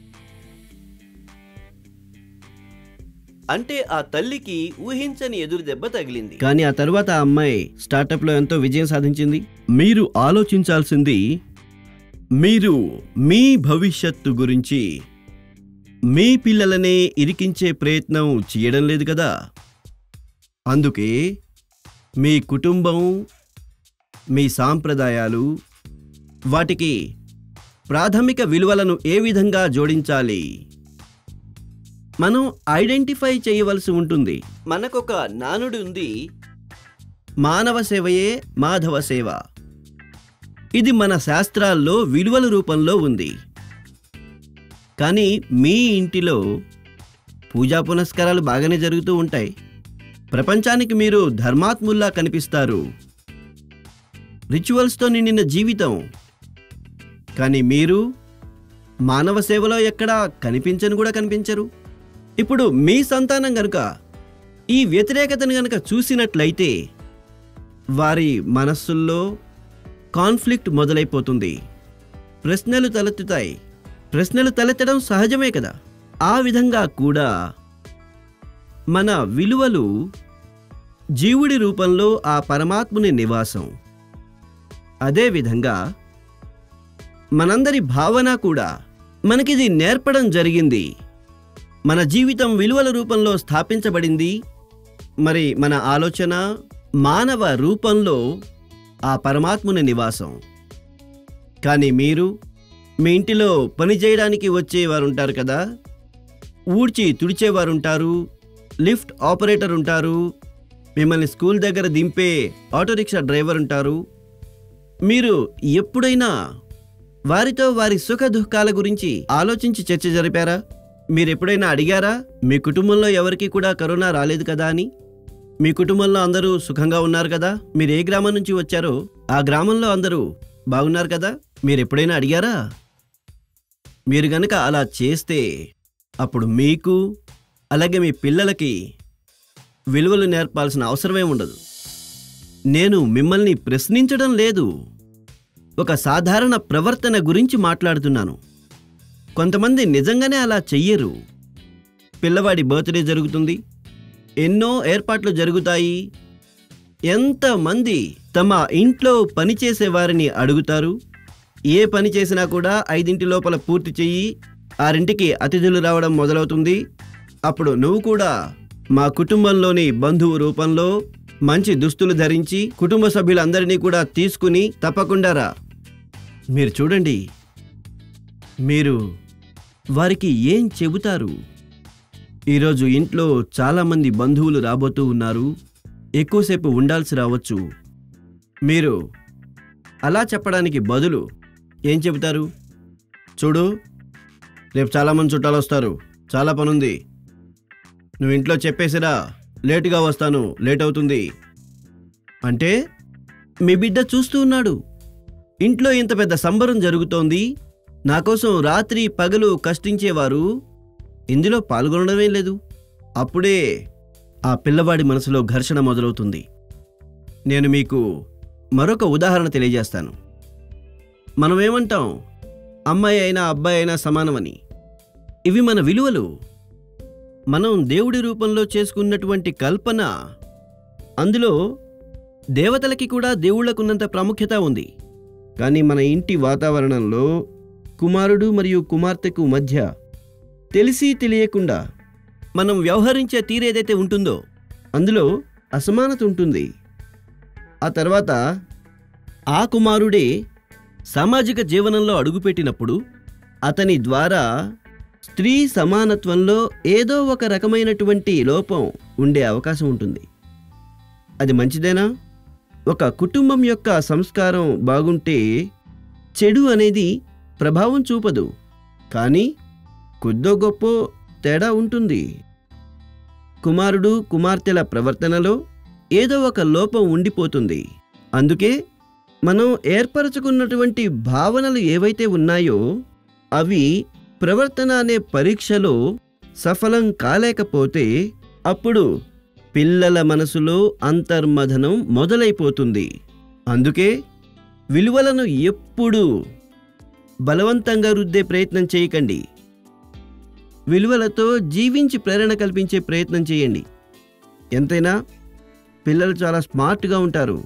అంటే ఆ తల్లికి ఊహించని ఎదురు దెబ్బ తగిలింది. కానీ ఆ తర్వాత ఆ అమ్మాయి స్టార్టప్లో ఎంతో విజయం సాధించింది. మీరు ఆలోచించాల్సింది, మీరు మీ భవిష్యత్తు గురించి మీ పిల్లలనే ఇరికించే ప్రయత్నం చేయడం లేదు కదా. అందుకే మీ కుటుంబం, మీ సాంప్రదాయాలు, వాటికి ప్రాథమిక విలువలను ఏ విధంగా జోడించాలి మనం ఐడెంటిఫై చేయవలసి ఉంటుంది. మనకొక నానుడి ఉంది, మానవ సేవయే మాధవ సేవ. ఇది మన శాస్త్రాల్లో విలువల రూపంలో ఉంది. కానీ మీ ఇంటిలో పూజా పునస్కారాలు బాగానే జరుగుతూ ఉంటాయి. ప్రపంచానికి మీరు ధర్మాత్ముల్లా కనిపిస్తారు, రిచువల్స్తో నిండిన జీవితం. కానీ మీరు మానవ సేవలో ఎక్కడా కనిపించని కూడా కనిపించరు. ఇప్పుడు మీ సంతానం గనుక ఈ వ్యతిరేకతను గనుక చూసినట్లయితే వారి మనస్సుల్లో కాన్ఫ్లిక్ట్ మొదలైపోతుంది. ప్రశ్నలు తలెత్తుతాయి. ప్రశ్నలు తలెత్తడం సహజమే కదా. ఆ విధంగా కూడా మన విలువలు జీవుడి రూపంలో ఆ పరమాత్ముని నివాసం. అదేవిధంగా మనందరి భావన కూడా మనకిది నేర్పడం జరిగింది. మన జీవితం విలువల రూపంలో స్థాపించబడింది. మరి మన ఆలోచన మానవ రూపంలో ఆ పరమాత్ముని నివాసం. కానీ మీరు మీ ఇంటిలో పని చేయడానికి వచ్చేవారు ఉంటారు కదా, ఊడ్చి తుడిచేవారు ఉంటారు, లిఫ్ట్ ఆపరేటర్ ఉంటారు, మిమ్మల్ని స్కూల్ దగ్గర దింపే ఆటో రిక్షా డ్రైవర్ ఉంటారు. మీరు ఎప్పుడైనా వారితో వారి సుఖ దుఃఖాల గురించి ఆలోచించి చర్చ జరిపారా? మీరెప్పుడైనా అడిగారా మీ కుటుంబంలో ఎవరికి కూడా కరోనా రాలేదు కదా అని? మీ కుటుంబంలో అందరూ సుఖంగా ఉన్నారు కదా? మీరు ఏ గ్రామం నుంచి వచ్చారో ఆ గ్రామంలో అందరూ బాగున్నారు కదా? మీరెప్పుడైనా అడిగారా? మీరు గనక అలా చేస్తే అప్పుడు మీకు అలాగే మీ పిల్లలకి విలువలు నేర్పాల్సిన అవసరమే ఉండదు. నేను మిమ్మల్ని ప్రశ్నించడం లేదు, ఒక సాధారణ ప్రవర్తన గురించి మాట్లాడుతున్నాను. కొంతమంది నిజంగానే అలా చెయ్యరు. పిల్లవాడి బర్త్డే జరుగుతుంది, ఎన్నో ఏర్పాట్లు జరుగుతాయి. ఎంతమంది తమ ఇంట్లో పనిచేసే వారిని అడుగుతారు, ఏ పని చేసినా కూడా ఐదింటి లోపల పూర్తి చెయ్యి, ఆరింటికి అతిథులు రావడం మొదలవుతుంది. అప్పుడు నువ్వు కూడా మా కుటుంబంలోని బంధువు రూపంలో మంచి దుస్తులు ధరించి కుటుంబ సభ్యులందరినీ కూడా తీసుకుని తప్పకుండా రా. మీరు చూడండి, మీరు వారికి ఏం చెబుతారు? ఈరోజు ఇంట్లో చాలామంది బంధువులు రాబోతూ ఉన్నారు, ఎక్కువసేపు ఉండాల్సి రావచ్చు. మీరు అలా చెప్పడానికి బదులు ఏం చెబుతారు? చూడు, రేపు చాలామంది చుట్టాలు వస్తారు, చాలా పనుంది, నువ్వు ఇంట్లో చెప్పేసిరా, లేటుగా వస్తాను, లేట్ అవుతుంది అంటే మీ బిడ్డ చూస్తూ ఉన్నాడు. ఇంట్లో ఇంత పెద్ద సంబరం జరుగుతోంది, నా కోసం రాత్రి పగలు కష్టించేవారు ఇందులో పాల్గొనడమే లేదు. అప్పుడే ఆ పిల్లవాడి మనసులో ఘర్షణ మొదలవుతుంది. నేను మీకు మరొక ఉదాహరణ తెలియజేస్తాను. మనం ఏమంటాం, అమ్మాయి అయినా అబ్బాయి అయినా సమానమని. ఇవి మన విలువలు, మనం దేవుడి రూపంలో చేసుకున్నటువంటి కల్పన. అందులో దేవతలకి కూడా దేవుళ్లకున్నంత ప్రాముఖ్యత ఉంది. కానీ మన ఇంటి వాతావరణంలో కుమారుడు మరియు కుమార్తెకు మధ్య తెలిసి తెలియకుండా మనం వ్యవహరించే తీరేదైతే ఉంటుందో అందులో అసమానత ఉంటుంది. ఆ తర్వాత ఆ కుమారుడే సామాజిక జీవనంలో అడుగుపెట్టినప్పుడు అతని ద్వారా స్త్రీ సమానత్వంలో ఏదో ఒక రకమైనటువంటి లోపం ఉండే అవకాశం ఉంటుంది. అది మంచిదేనా? ఒక కుటుంబం యొక్క సంస్కారం బాగుంటే చెడు అనేది ప్రభావం చూపదు, కానీ కొద్దో గొప్ప తేడా ఉంటుంది. కుమారుడు కుమార్తెల ప్రవర్తనలో ఏదో ఒక లోపం ఉండిపోతుంది. అందుకే మనం ఏర్పరచుకున్నటువంటి భావనలు ఏవైతే ఉన్నాయో అవి ప్రవర్తన అనే పరీక్షలో సఫలం కాలేకపోతే అప్పుడు పిల్లల మనసులో అంతర్మథనం మొదలైపోతుంది. అందుకే విలువలను ఎప్పుడూ బలవంతంగా రుద్దే ప్రయత్నం చేయకండి. విలువలతో జీవించి ప్రేరణ కల్పించే ప్రయత్నం చేయండి. ఎంతైనా పిల్లలు చాలా స్మార్ట్గా ఉంటారు.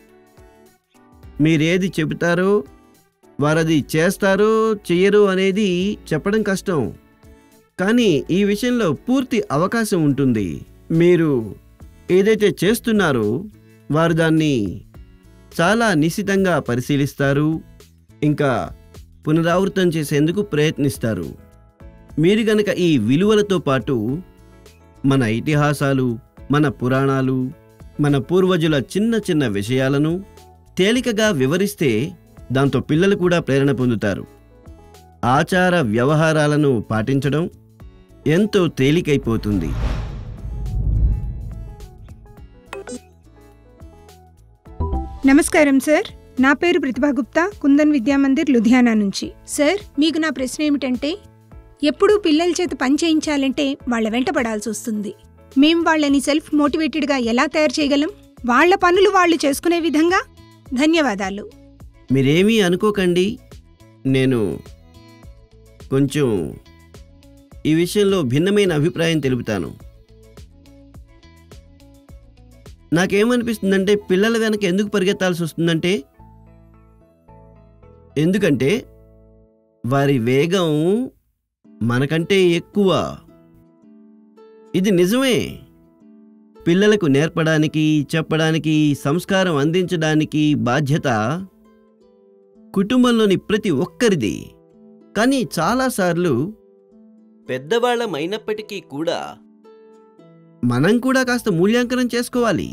మీరేది చెబుతారో వారది చేస్తారో చెయ్యరో అనేది చెప్పడం కష్టం, కానీ ఈ విషయంలో పూర్తి అవకాశం ఉంటుంది. మీరు ఏదైతే చేస్తున్నారో వారు దాన్ని చాలా నిశితంగా పరిశీలిస్తారు, ఇంకా పునరావృతం చేసేందుకు ప్రయత్నిస్తారు. మీరు గనక ఈ విలువలతో పాటు మన ఇతిహాసాలు, మన పురాణాలు, మన పూర్వజుల చిన్న చిన్న విషయాలను తేలికగా వివరిస్తే దాంతో పిల్లలు కూడా ప్రేరణ పొందుతారు. ఆచార వ్యవహారాలను పాటించడం ఎంతో తేలికైపోతుంది. నమస్కారం సార్, నా పేరు ప్రతిభా గుప్తా, కుందన్ విద్యామందిర్ లుధియానా నుంచి. సార్, మీకు నా ప్రశ్న ఏమిటంటే, ఎప్పుడూ పిల్లల చేత పని చేయించాలంటే వాళ్ళ వెంట పడాల్సి వస్తుంది. మేం వాళ్ళని సెల్ఫ్ మోటివేటెడ్గా ఎలా తయారు చేయగలం? వాళ్ళ పనులు వాళ్ళు చేసుకునే విధంగా. ధన్యవాదాలు. మీరేమీ అనుకోకండి, నేను కొంచెం ఈ విషయంలో భిన్నమైన అభిప్రాయం తెలుపుతాను. నాకేమనిపిస్తుందంటే పిల్లల వెనక ఎందుకు పరిగెత్తాల్సి వస్తుందంటే, ఎందుకంటే వారి వేగం మనకంటే ఎక్కువ. ఇది నిజమే. పిల్లలకు నేర్పడానికి, చెప్పడానికి, సంస్కారం అందించడానికి బాధ్యత కుటుంబంలోని ప్రతి ఒక్కరిది. కానీ చాలాసార్లు పెద్దవాళ్ళమైనప్పటికీ కూడా మనం కూడా కాస్త మూల్యాంకనం చేసుకోవాలి.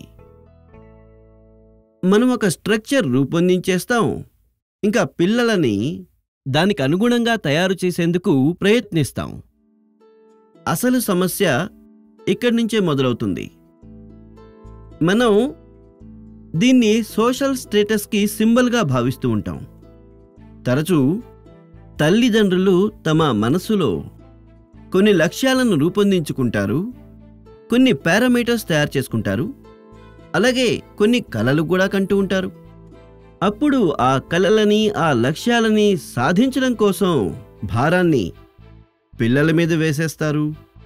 మనం ఒక స్ట్రక్చర్ రూపొందించేస్తాం, ఇంకా పిల్లలని దానికి అనుగుణంగా తయారు చేసేందుకు ప్రయత్నిస్తాం. అసలు సమస్య ఇక్కడి నుంచే మొదలవుతుంది. మనం దీన్ని సోషల్ స్టేటస్కి సింబల్గా భావిస్తూ ఉంటాం. తరచూ తల్లిదండ్రులు తమ మనసులో కొన్ని లక్ష్యాలను రూపొందించుకుంటారు, కొన్ని పారామీటర్స్ తయారు చేసుకుంటారు, అలాగే కొన్ని కలలు కూడా కంటూ ఉంటారు. అప్పుడు ఆ కలలని, ఆ లక్ష్యాలని సాధించడం కోసం భారాన్ని పిల్లల మీద వేసేస్తారు.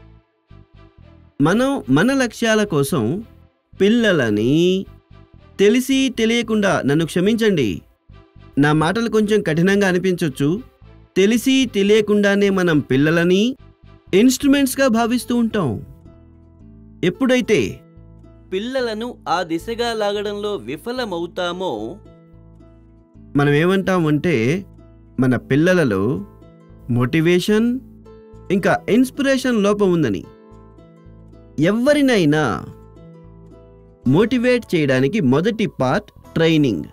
మనం మన లక్ష్యాల కోసం పిల్లలని తెలిసి తెలియకుండా, నన్ను క్షమించండి, నా మాటలు కొంచెం కఠినంగా అనిపించవచ్చు, తెలిసి తెలియకుండానే మనం పిల్లలని ఇన్స్ట్రుమెంట్స్గా భావిస్తూ ఉంటాం. ఎప్పుడైతే పిల్లలను ఆ దిశగా లాగడంలో విఫలమవుతామో మనం ఏమంటామంటే మన పిల్లలలో మోటివేషన్ ఇంకా ఇన్స్పిరేషన్ లోపం ఉందని. ఎవరినైనా మోటివేట్ చేయడానికి మొదటి పార్ట్ ట్రైనింగ్,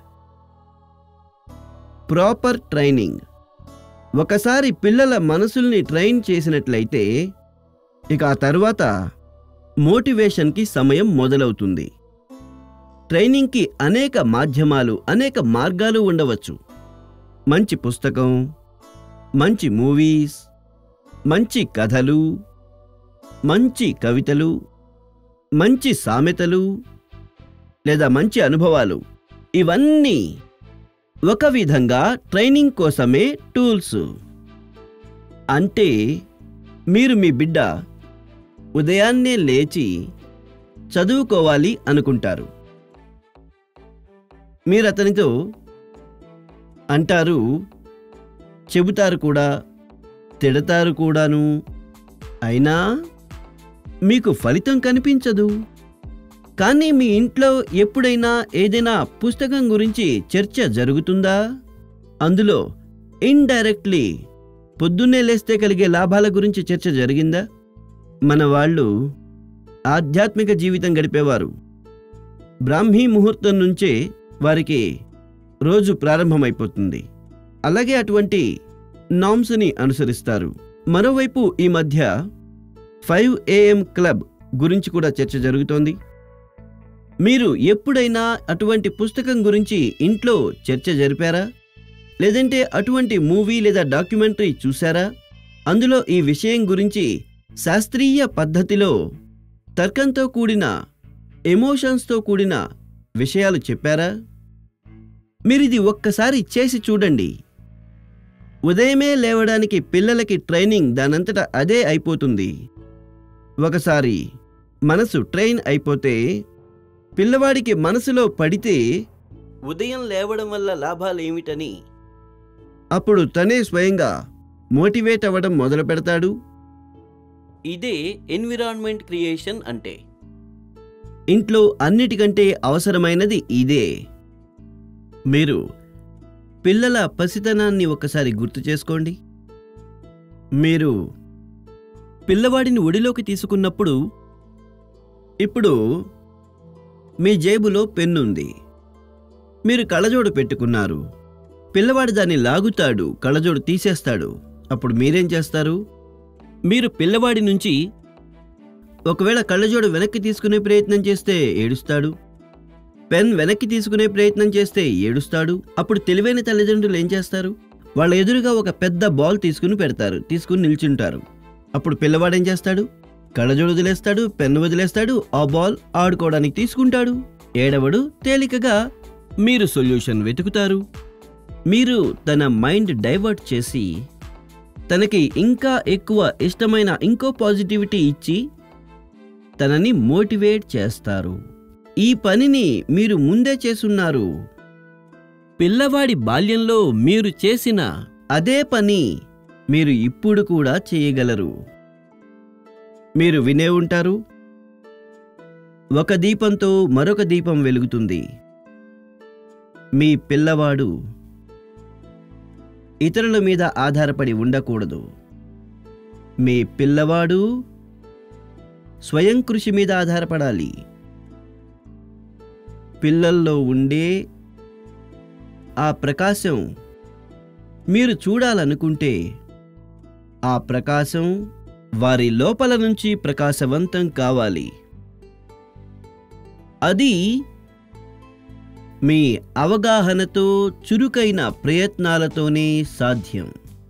ప్రాపర్ ట్రైనింగ్. ఒకసారి పిల్లల మనసుల్ని ట్రైన్ చేసినట్లయితే ఇక ఆ తర్వాత మోటివేషన్కి సమయం మొదలవుతుంది. ట్రైనింగ్కి అనేక మాధ్యమాలు, అనేక మార్గాలు ఉండవచ్చు. మంచి పుస్తకం, మంచి మూవీస్, మంచి కథలు, మంచి కవితలు, మంచి సామెతలు లేదా మంచి అనుభవాలు, ఇవన్నీ ఒక విధంగా ట్రైనింగ్ కోసమే టూల్స్. అంటే మీరు మీ బిడ్డ ఉదయాన్నే లేచి చదువుకోవాలి అనుకుంటారు. మీరు అతనితో అంటారు, చెబుతారు కూడా, తిడతారు కూడాను, అయినా మీకు ఫలితం కనిపించదు. కానీ మీ ఇంట్లో ఎప్పుడైనా ఏదైనా పుస్తకం గురించి చర్చ జరుగుతుందా? అందులో ఇండైరెక్ట్లీ పొద్దున్నే లేస్తే కలిగే లాభాల గురించి చర్చ జరిగిందా? మన వాళ్ళు ఆధ్యాత్మిక జీవితం గడిపేవారు. బ్రాహ్మీ ముహూర్తం నుంచే వారికి రోజు ప్రారంభమైపోతుంది. అలాగే అటువంటి నామ్స్ని అనుసరిస్తారు. మరోవైపు ఈ మధ్య ఫైవ్ ఏఎం క్లబ్ గురించి కూడా చర్చ జరుగుతోంది. మీరు ఎప్పుడైనా అటువంటి పుస్తకం గురించి ఇంట్లో చర్చ జరిపారా? లేదంటే అటువంటి మూవీ లేదా డాక్యుమెంటరీ చూసారా? అందులో ఈ విషయం గురించి శాస్త్రీయ పద్ధతిలో తర్కంతో కూడిన, ఎమోషన్స్తో కూడిన విషయాలు చెప్పారా? మీరిది ఒక్కసారి చేసి చూడండి. ఉదయమే లేవడానికి పిల్లలకి ట్రైనింగ్ దానంతటా అదే అయిపోతుంది. ఒకసారి మనసు ట్రైన్ అయిపోతే, పిల్లవాడికి మనసులో పడితే ఉదయం లేవడం వల్ల లాభాలేమిటని అప్పుడు తనే స్వయంగా మోటివేట్ అవ్వడం మొదలు పెడతాడు. ఇదే ఎన్విరాన్మెంట్ క్రియేషన్ అంటే. ఇంట్లో అన్నిటికంటే అవసరమైనది ఇదే. మీరు పిల్లల పసితనాన్ని ఒకసారి గుర్తు చేసుకోండి. మీరు పిల్లవాడిని ఒడిలోకి తీసుకున్నప్పుడు, ఇప్పుడు మీ జేబులో పెన్నుంది, మీరు కళ్ళజోడు పెట్టుకున్నారు. పిల్లవాడు దాన్ని లాగుతాడు, కళ్ళజోడు తీసేస్తాడు. అప్పుడు మీరేం చేస్తారు? మీరు పిల్లవాడి నుంచి ఒకవేళ కళ్ళజోడు వెనక్కి తీసుకునే ప్రయత్నం చేస్తే ఏడుస్తాడు, పెన్ వెనక్కి తీసుకునే ప్రయత్నం చేస్తే ఏడుస్తాడు. అప్పుడు తెలివైన తల్లిదండ్రులు ఏం చేస్తారు? వాళ్ళ ఎదురుగా ఒక పెద్ద బాల్ తీసుకుని పెడతారు, తీసుకుని నిల్చుంటారు. అప్పుడు పిల్లవాడు ఏం చేస్తాడు? కళ్ళజోడు వదిలేస్తాడు, పెన్ను వదిలేస్తాడు, ఆ బాల్ ఆడుకోవడానికి తీసుకుంటాడు. ఏడవడు, తేలికగా మీరు సొల్యూషన్ వెతుకుతారు. మీరు తన మైండ్ డైవర్ట్ చేసి తనకి ఇంకా ఎక్కువ ఇష్టమైన ఇంకో పాజిటివిటీ ఇచ్చి తనని మోటివేట్ చేస్తారు. ఈ పనిని మీరు ముందే చేసున్నారు. పిల్లవాడి బాల్యంలో మీరు చేసిన అదే పని మీరు ఇప్పుడు కూడా చేయగలరు. మీరు వినే ఉంటారు, ఒక దీపంతో మరొక దీపం వెలుగుతుంది. మీ పిల్లవాడు ఇతరుల మీద ఆధారపడి ఉండకూడదు. మీ పిల్లవాడు స్వయం కృషి మీద ఆధారపడాలి. పిల్లల్లో ఉండే ఆ ప్రకాశం మీరు చూడాలనుకుంటే ఆ ప్రకాశం వారి లోపల నుంచి ప్రకాశవంతం కావాలి. అది మీ అవగాహనతో, చురుకైన ప్రయత్నాలతోనే సాధ్యం.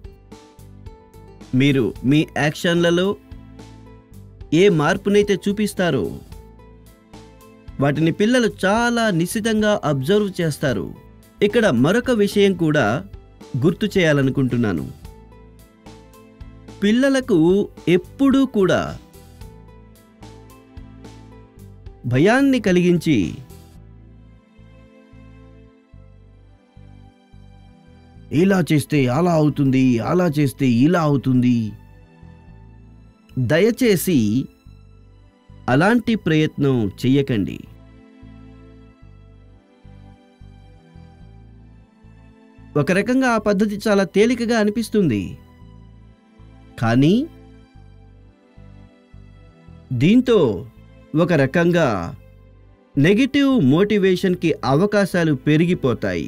మీరు మీ యాక్షన్లలో ఏ మార్పునైతే చూపిస్తారో వాటిని పిల్లలు చాలా నిశితంగా అబ్జర్వ్ చేస్తారు. ఇక్కడ మరొక విషయం కూడా గుర్తు చేయాలనుకుంటున్నాను. పిల్లలకు ఎప్పుడూ కూడా భయాన్ని కలిగించి ఇలా చేస్తే అలా అవుతుంది, అలా చేస్తే ఇలా అవుతుంది, దయచేసి అలాంటి ప్రయత్నం చెయ్యకండి. ఒక రకంగా ఆ పద్ధతి చాలా తేలికగా అనిపిస్తుంది, కానీ దీంతో ఒక రకంగా నెగటివ్ మోటివేషన్కి అవకాశాలు పెరిగిపోతాయి.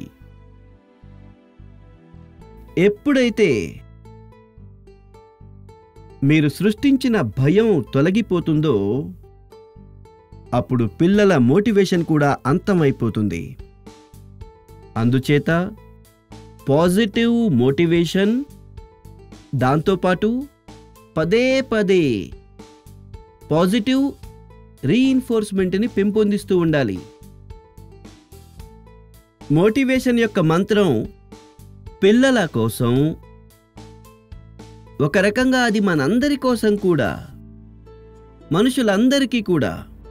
ఎప్పుడైతే మీరు సృష్టించిన భయం తొలగిపోతుందో అప్పుడు పిల్లల మోటివేషన్ కూడా అంతమైపోతుంది. అందుచేత పాజిటివ్ మోటివేషన్, దాంతోపాటు పదే పదే పాజిటివ్ రీఇన్ఫోర్స్మెంట్ని పెంపొందిస్తూ ఉండాలి. మోటివేషన్ యొక్క మంత్రం పిల్లల కోసం, ఒక రకంగా అది మనందరి కోసం కూడా, మనుషులందరికీ కూడా.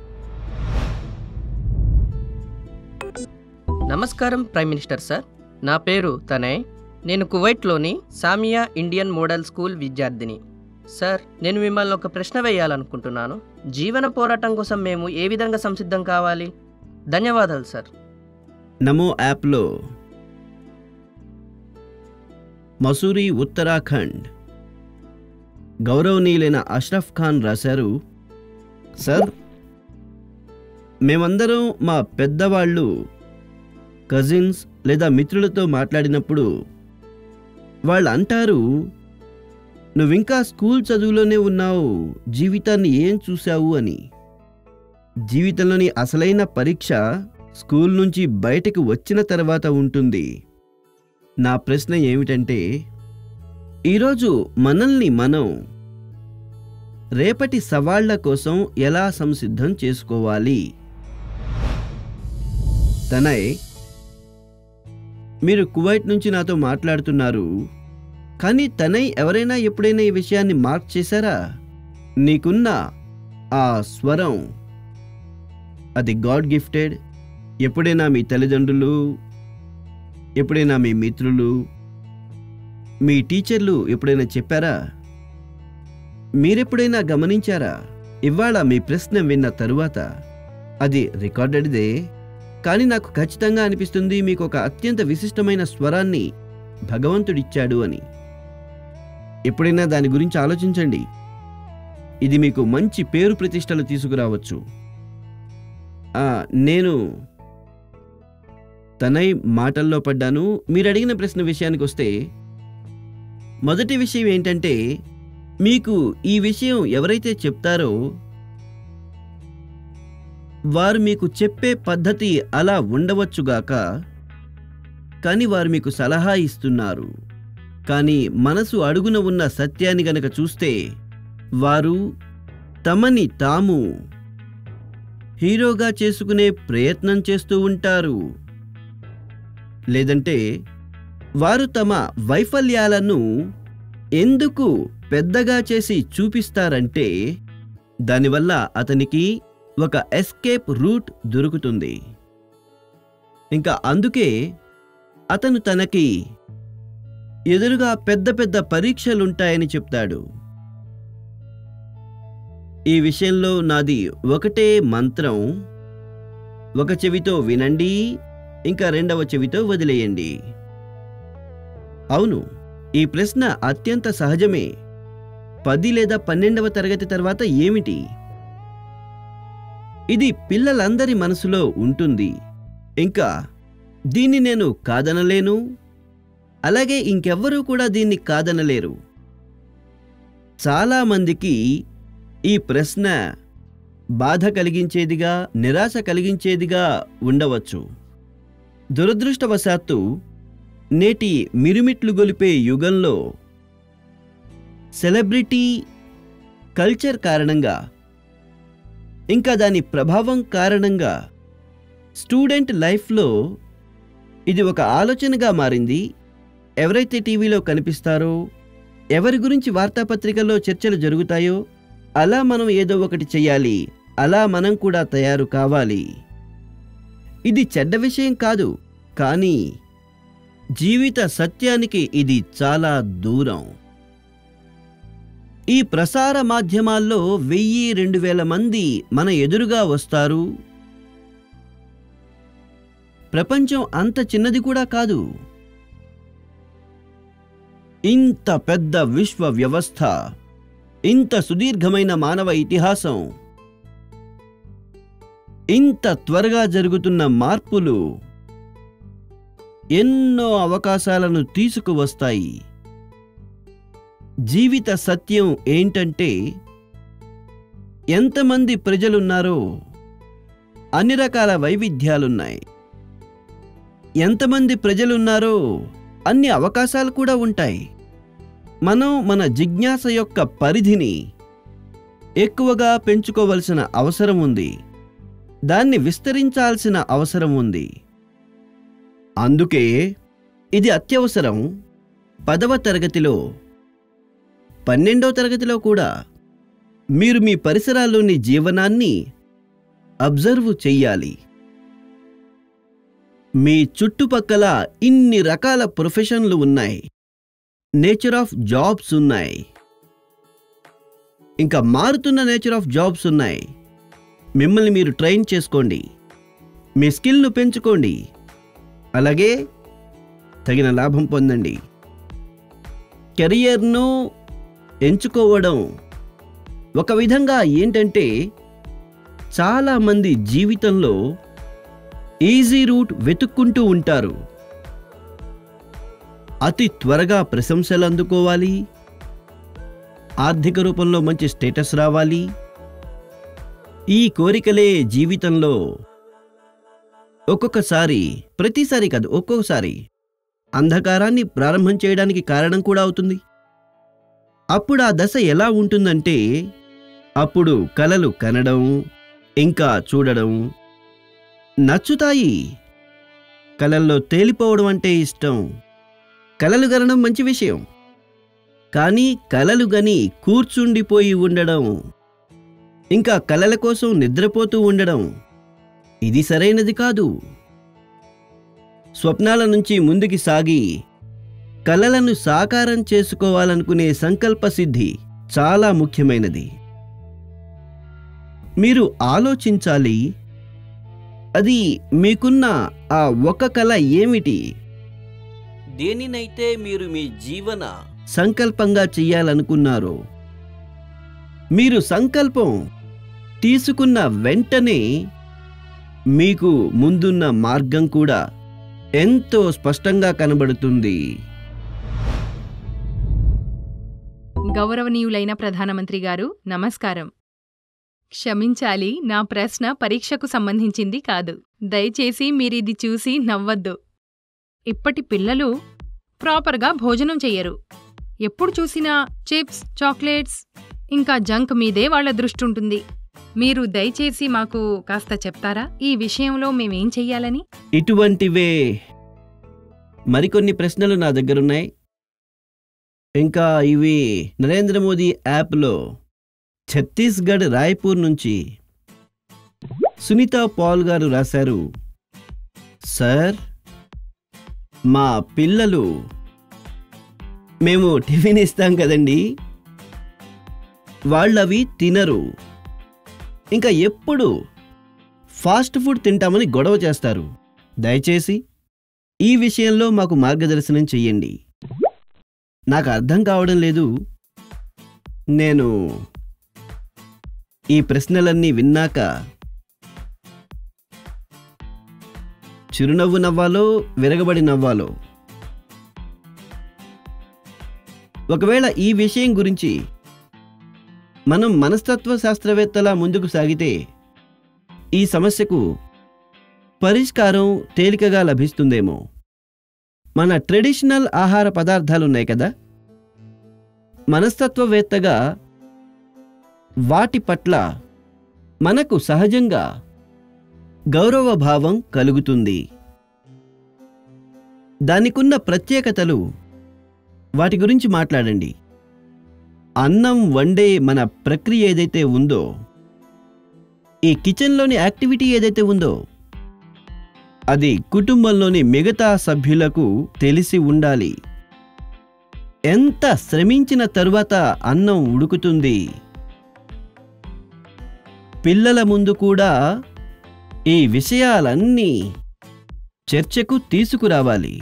నమస్కారం ప్రైమ్ మినిస్టర్ సార్. నా పేరు తనయ్. నేను కువైట్లోని సామియా ఇండియన్ మోడల్ స్కూల్ విద్యార్థిని. సార్, నేను మిమ్మల్ని ఒక ప్రశ్న వేయాలనుకుంటున్నాను. జీవన పోరాటం కోసం మేము ఏ విధంగా సంసిద్ధం కావాలి? ధన్యవాదాలు సార్. నమో యాప్లో మసూరి, ఉత్తరాఖండ్ గౌరవనీయులైన అష్రఫ్ ఖాన్ రాశారు, సార్, మేమందరం మా పెద్దవాళ్ళు, కజిన్స్ లేదా మిత్రులతో మాట్లాడినప్పుడు వాళ్ళు అంటారు, నువ్వింకా స్కూల్ చదువులోనే ఉన్నావు, జీవితాన్ని ఏం చూశావు అని. జీవితంలోని అసలైన పరీక్ష స్కూల్ నుంచి బయటకు వచ్చిన తర్వాత ఉంటుంది. నా ప్రశ్న ఏమిటంటే, ఈరోజు మనల్ని మనం రేపటి సవాళ్ల కోసం ఎలా సంసిద్ధం చేసుకోవాలి? తనయ్, మీరు కువైట్ నుంచి నాతో మాట్లాడుతున్నారు, కానీ తనయ్ ఎవరైనా ఎప్పుడైనా ఈ విషయాన్ని మార్క్ చేశారా? నీకున్న ఆ స్వరం అది గాడ్ గిఫ్టెడ్. ఎప్పుడైనా మీ తల్లిదండ్రులు, ఎప్పుడైనా మీ మిత్రులు, మీ టీచర్లు ఎప్పుడైనా చెప్పారా? మీరెప్పుడైనా గమనించారా? ఇవాళ మీ ప్రశ్న విన్న తరువాత అది రికార్డెడ్దే, కానీ నాకు ఖచ్చితంగా అనిపిస్తుంది మీకు ఒక అత్యంత విశిష్టమైన స్వరాన్ని భగవంతుడిచ్చాడు అని. ఎప్పుడైనా దాని గురించి ఆలోచించండి. ఇది మీకు మంచి పేరు ప్రతిష్టలు తీసుకురావచ్చు. నేను తనయ్ మాటల్లో పడ్డాను. మీరు అడిగిన ప్రశ్న విషయానికి వస్తే, మొదటి విషయం ఏంటంటే, మీకు ఈ విషయం ఎవరైతే చెప్తారో వారు మీకు చెప్పే పద్ధతి అలా ఉండవచ్చుగాక, కానీ వారు మీకు సలహా ఇస్తున్నారు. కానీ మనసు అడుగున ఉన్న సత్యాన్ని గనక చూస్తే వారు తమని తాము హీరోగా చేసుకునే ప్రయత్నం చేస్తూ ఉంటారు. లేదంటే వారు తమ వైఫల్యాలను ఎందుకు పెద్దగా చేసి చూపిస్తారంటే దానివల్ల అతనికి ఒక ఎస్కేప్ రూట్ దొరుకుతుంది. ఇంకా అందుకే అతను తనకి ఎదురుగా పెద్ద పెద్ద పరీక్షలుంటాయని చెప్తాడు. ఈ విషయంలో నాది ఒకటే మంత్రం, ఒక చెవితో వినండి, ఇంకా రెండవ చెవితో వదిలేయండి. అవును, ఈ ప్రశ్న అత్యంత సహజమే. పది లేదా పన్నెండవ తరగతి తర్వాత ఏమిటి? ఇది పిల్లలందరి మనసులో ఉంటుంది. ఇంకా దీన్ని నేను కాదనలేను, అలాగే ఇంకెవ్వరూ కూడా దీన్ని కాదనలేరు. చాలామందికి ఈ ప్రశ్న బాధ కలిగించేదిగా, నిరాశ కలిగించేదిగా ఉండవచ్చు. దురదృష్టవశాత్తు నేటి మిరుమిట్లు గొలిపే యుగంలో సెలబ్రిటీ కల్చర్ కారణంగా, ఇంకా దాని ప్రభావం కారణంగా స్టూడెంట్ లైఫ్లో ఇది ఒక ఆలోచనగా మారింది. ఎవరైతే టీవీలో కనిపిస్తారో, ఎవరి గురించి వార్తాపత్రికల్లో చర్చలు జరుగుతాయో, అలా మనం ఏదో ఒకటి చెయ్యాలి, అలా మనం కూడా తయారు కావాలి. ఇది చెడ్డ విషయం కాదు, కానీ జీవిత సత్యానికి ఇది చాలా దూరం. ఈ ప్రసార మాధ్యమాల్లో వెయ్యి రెండు వేల మంది మన ఎదురుగా వస్తారు. ప్రపంచం అంత చిన్నది కూడా కాదు. ఇంత పెద్ద విశ్వ వ్యవస్థ, ఇంత సుదీర్ఘమైన మానవ ఇతిహాసం, ఇంత త్వరగా జరుగుతున్న మార్పులు ఎన్నో అవకాశాలను తీసుకువస్తాయి. జీవిత సత్యం ఏంటంటే, ఎంతమంది ప్రజలున్నారో అన్ని రకాల వైవిధ్యాలున్నాయి. ఎంతమంది ప్రజలున్నారో అన్ని అవకాశాలు కూడా ఉంటాయి. మనం మన జిజ్ఞాస యొక్క పరిధిని ఎక్కువగా పెంచుకోవలసిన అవసరం ఉంది. దాన్ని విస్తరించాల్సిన అవసరం ఉంది. అందుకే ఇది అత్యవసరం. పదవ తరగతిలో, పన్నెండవ తరగతిలో కూడా మీరు మీ పరిసరాల్లోని జీవనాన్ని అబ్జర్వ్ చెయ్యాలి. మీ చుట్టుపక్కల ఇన్ని రకాల ప్రొఫెషన్లు ఉన్నాయి, నేచర్ ఆఫ్ జాబ్స్ ఉన్నాయి, ఇంకా మారుతున్న నేచర్ ఆఫ్ జాబ్స్ ఉన్నాయి. మిమ్మల్ని మీరు ట్రైన్ చేసుకోండి, మీ స్కిల్ను పెంచుకోండి, అలాగే తగిన లాభం పొందండి. కెరియర్ను ఎంచుకోవడం ఒక విధంగా ఏంటంటే, చాలామంది జీవితంలో ఈజీ రూట్ వెతుక్కుంటూ ఉంటారు. అతి త్వరగా ప్రశంసలు అందుకోవాలి, ఆర్థిక రూపంలో మంచి స్టేటస్ రావాలి. ఈ కోరికలే జీవితంలో ఒక్కొక్కసారి, ప్రతిసారి కాదు, ఒక్కొక్కసారి అంధకారాన్ని ప్రారంభం చేయడానికి కారణం కూడా అవుతుంది. అప్పుడు ఆ దశ ఎలా ఉంటుందంటే, అప్పుడు కలలు కనడం, ఇంకా చూడడం నచ్చుతాయి. కలల్లో తేలిపోవడం అంటే ఇష్టం. కలలు గనడం మంచి విషయం, కానీ కలలు గని కూర్చుండిపోయి ఉండడం, ఇంకా కలల కోసం నిద్రపోతూ ఉండడం, ఇది సరైనది కాదు. స్వప్నాల నుంచి ముందుకి సాగి కలలను సాకారం చేసుకోవాలనుకునే సంకల్ప సిద్ధి చాలా ముఖ్యమైనది. మీరు ఆలోచించాలి, అది మీకున్న ఆ ఒక కల ఏమిటి? దేనినైతే మీరు మీ జీవన సంకల్పంగా చెయ్యాలనుకున్నారో, మీరు సంకల్పం తీసుకున్న వెంటనే మీకు ముందున్న మార్గం కూడా ఎంతో స్పష్టంగా కనబడుతుంది. గౌరవనీయులైన ప్రధానమంత్రి గారు, నమస్కారం. క్షమించాలి, నా ప్రశ్న పరీక్షకు సంబంధించింది కాదు. దయచేసి మీరిది చూసి నవ్వద్దు. ఇప్పటి పిల్లలు ప్రాపర్గా భోజనం చెయ్యరు. ఎప్పుడు చూసినా చిప్స్, చాక్లెట్స్, ఇంకా జంక్ మీదే వాళ్ల దృష్టి ఉంటుంది. మీరు దయచేసి మాకు కాస్త చెప్తారా, ఈ విషయంలో మేమేం చెయ్యాలని? ఇటువంటివే మరికొన్ని ప్రశ్నలు నా దగ్గరున్నాయి. ఇంకా ఇవి నరేంద్ర మోదీ యాప్లో ఛత్తీస్గఢ్ రాయ్పూర్ నుంచి సునీత పాల్ గారు రాశారు. సార్, మా పిల్లలు, మేము టిఫిన్ ఇస్తాం కదండి, వాళ్ళవి తినరు. ఇంకా ఎప్పుడు ఫాస్ట్ ఫుడ్ తింటామని గొడవ చేస్తారు. దయచేసి ఈ విషయంలో మాకు మార్గదర్శనం చెయ్యండి. నాకు అర్థం కావడం లేదు. నేను ఈ ప్రశ్నలన్నీ విన్నాక చిరునవ్వు నవ్వాలో, విరగబడి నవ్వాలో ఒకవేళ ఈ విషయం గురించి మనం మనస్తత్వ శాస్త్రవేత్తలా ముందుకు సాగితే ఈ సమస్యకు పరిష్కారం తేలికగా లభిస్తుందేమో. మన ట్రెడిషనల్ ఆహార పదార్థాలున్నాయి కదా, మనస్తత్వవేత్తగా వాటి పట్ల మనకు సహజంగా గౌరవభావం కలుగుతుంది. దానికున్న ప్రత్యేకతలు, వాటి గురించి మాట్లాడండి. అన్నం వండే మన ప్రక్రియ ఏదైతే ఉందో, ఈ కిచెన్లోని యాక్టివిటీ ఏదైతే ఉందో, అది కుటుంబంలోని మిగతా సభ్యులకు తెలిసి ఉండాలి. ఎంత శ్రమించిన తరువాత అన్నం ఉడుకుతుంది. పిల్లల ముందు కూడా ఈ విషయాలన్నీ చర్చకు తీసుకురావాలి.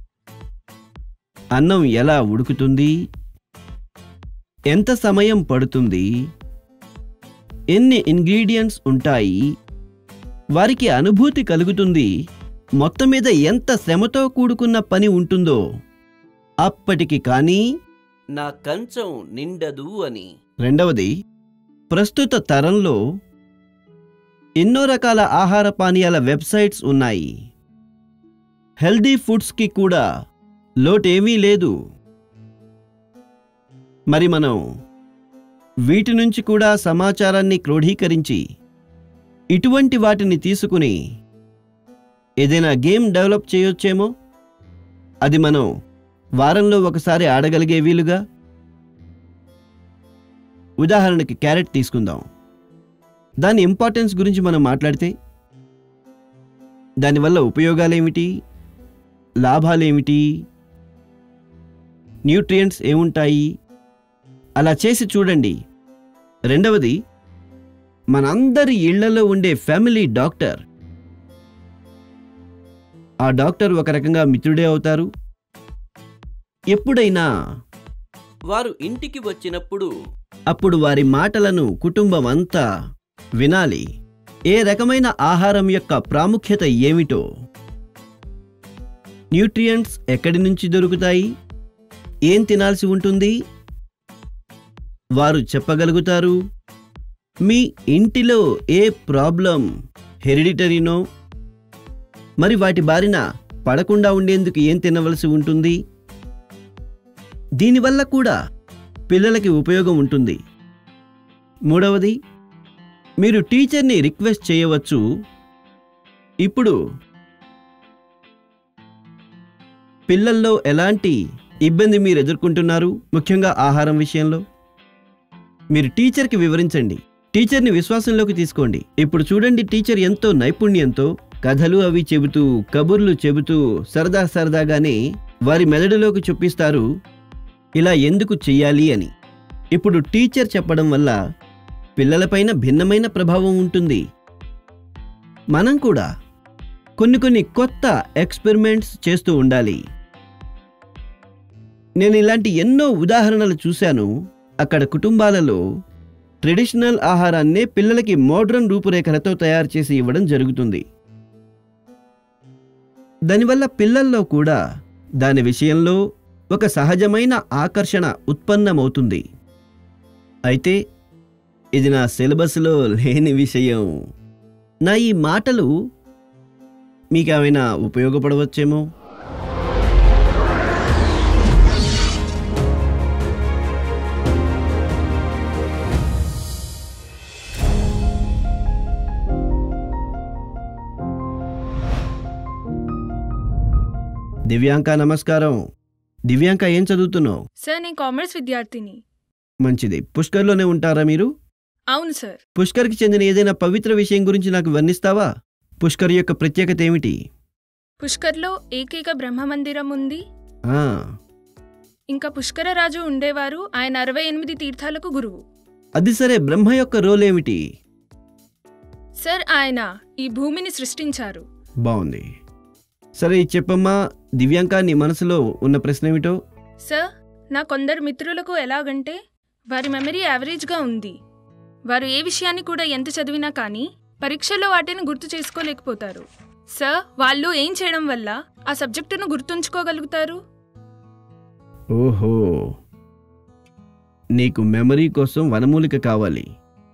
అన్నం ఎలా ఉడుకుతుంది, ఎంత సమయం పడుతుంది, ఎన్ని ఇంగ్రీడియంట్స్ ఉంటాయి, వారికి అనుభూతి కలుగుతుంది, మొత్తం మీద ఎంత శ్రమతో కూడుకున్న పని ఉంటుందో. అప్పటికి కానీ నా కంచం నిండదు అని. రెండవది, ప్రస్తుత తరంలో ఎన్నో రకాల ఆహార పానీయాల వెబ్సైట్స్ ఉన్నాయి. హెల్దీ ఫుడ్స్కి కూడా లోటేమీ లేదు. మరి మనం వీటి నుంచి కూడా సమాచారాన్ని క్రోఢీకరించి ఇటువంటి వాటిని తీసుకుని ఏదైనా గేమ్ డెవలప్ చేయొచ్చేమో. అది మనం వారంలో ఒకసారి ఆడగలిగే వీలుగా. ఉదాహరణకి క్యారెట్ తీసుకుందాం. దాని ఇంపార్టెన్స్ గురించి మనం మాట్లాడితే దానివల్ల ఉపయోగాలేమిటి, లాభాలేమిటి, న్యూట్రియంట్స్ ఏముంటాయి, అలా చేసి చూడండి. రెండవది, మనందరి ఇళ్లలో ఉండే ఫ్యామిలీ డాక్టర్. ఆ డాక్టర్ ఒక రకంగా మిత్రుడే అవుతారు. ఎప్పుడైనా వారు ఇంటికి వచ్చినప్పుడు అప్పుడు వారి మాటలను కుటుంబం అంతా వినాలి. ఏ రకమైన ఆహారం యొక్క ప్రాముఖ్యత ఏమిటో, న్యూట్రియంట్స్ ఎక్కడి నుంచి దొరుకుతాయి, ఏం తినాల్సి ఉంటుంది, వారు చెప్పగలుగుతారు. మీ ఇంటిలో ఏ ప్రాబ్లం హెరిడిటరీనో, మరి వాటి బారిన పడకుండా ఉండేందుకు ఏం తినవలసి ఉంటుంది. దీనివల్ల కూడా పిల్లలకి ఉపయోగం ఉంటుంది. మూడవది, మీరు టీచర్ని రిక్వెస్ట్ చేయవచ్చు. ఇప్పుడు పిల్లల్లో ఎలాంటి ఇబ్బంది మీరు ఎదుర్కొంటున్నారు, ముఖ్యంగా ఆహారం విషయంలో, మీరు టీచర్కి వివరించండి. టీచర్ని విశ్వాసంలోకి తీసుకోండి. ఇప్పుడు చూడండి, టీచర్ ఎంతో నైపుణ్యంతో కథలు అవి చెబుతూ, కబుర్లు చెబుతూ సరదా సరదాగానే వారి మెదడులోకి చొప్పిస్తారు ఇలా ఎందుకు చెయ్యాలి అని. ఇప్పుడు టీచర్ చెప్పడం వల్ల పిల్లలపైన భిన్నమైన ప్రభావం ఉంటుంది. మనం కూడా కొన్ని కొన్ని కొత్త ఎక్స్పెరిమెంట్స్ చేస్తూ ఉండాలి. నేను ఇలాంటి ఎన్నో ఉదాహరణలు చూశాను. అక్కడ కుటుంబాలలో ట్రెడిషనల్ ఆహారాన్నే పిల్లలకి మోడ్రన్ రూపురేఖలతో తయారు చేసి ఇవ్వడం జరుగుతుంది. దానివల్ల పిల్లల్లో కూడా దాని విషయంలో ఒక సహజమైన ఆకర్షణ ఉత్పన్నమవుతుంది. అయితే ఇది నా సిలబస్లో లేని విషయం. నా ఈ మాటలు మీకేమైనా ఉపయోగపడవచ్చేమో. దివ్యాంక నమస్కారం. దివ్యాంక, ఏం చదువుతున్నావు? సార్, నేను కామర్స్ విద్యార్థిని. మంచిది. పుష్కర్లోనే ఉంటారా మీరు? అవును సార్. పుష్కర్కి చెందిన ఏదైనా పవిత్ర విషయం గురించి నాకు వర్ణిస్తావా? పుష్కర్ యొక్క ప్రత్యేకత ఏమిటి? పుష్కర్లో ఏకైక బ్రహ్మ మందిరం ఉంది. ఆ, ఇంకా పుష్కర రాజు ఉండేవారు. ఆయన అరవై ఎనిమిది తీర్థాలకు గురువు. అది సరే, బ్రహ్మ యొక్క రోల్ ఏమిటి? సార్, ఆయన ఈ భూమిని సృష్టించారు. బాగుంది. సరే, చెప్పమ్మా దివ్యాంక, నీ మనసులో ఉన్న ప్రశ్న ఏమిటో? సార్, నా కొందరు మిత్రులకు ఎలాగంటే వారి మెమరీ యావరేజ్గా ఉంది. వారు ఏ విషయాన్ని కూడా ఎంత చదివినా కానీ పరీక్షల్లో వాటిని గుర్తు చేసుకోలేకపోతారు. సార్, వాళ్ళు ఏం చేయడం వల్ల ఆ సబ్జెక్టును గుర్తుంచుకోగలుగుతారు? ఓహో, నీకు మెమరీ కోసం వనమూలిక కావాలి.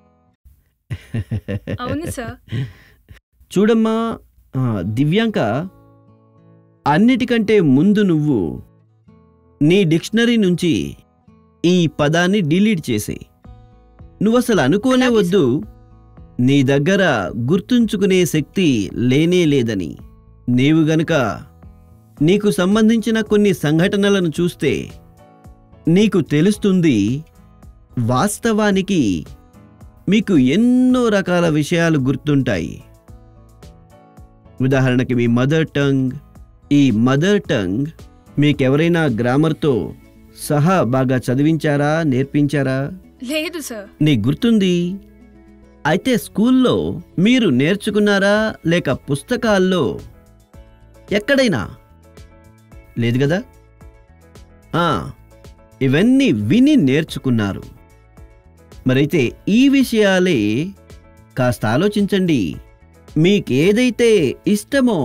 అవును సార్. చూడమ్మా ఆ, దివ్యాంక, అన్నిటికంటే ముందు నువ్వు నీ డిక్షనరీ నుంచి ఈ పదాన్ని డిలీట్ చేసేయ్. నువ్వసలు అనుకోనే అలాగే వద్దు నీ దగ్గర గుర్తుంచుకునే శక్తి లేనే లేదని. నీవు గనుక నీకు సంబంధించిన కొన్ని సంఘటనలను చూస్తే నీకు తెలుస్తుంది వాస్తవానికి మీకు ఎన్నో రకాల విషయాలు గుర్తుంటాయి. ఉదాహరణకి మీ మదర్ టంగ్. ఈ మదర్ టంగ్ మీకెవరైనా గ్రామర్తో సహా బాగా చదివించారా, నేర్పించారా? లేదు సార్. నీకు గుర్తుంది. అయితే స్కూల్లో మీరు నేర్చుకున్నారా లేక పుస్తకాల్లో ఎక్కడైనా? లేదు కదా. ఆ, ఇవన్నీ విని నేర్చుకున్నారు. మరైతే ఈ విషయాలే కాస్త ఆలోచించండి. మీకేదైతే ఇష్టమో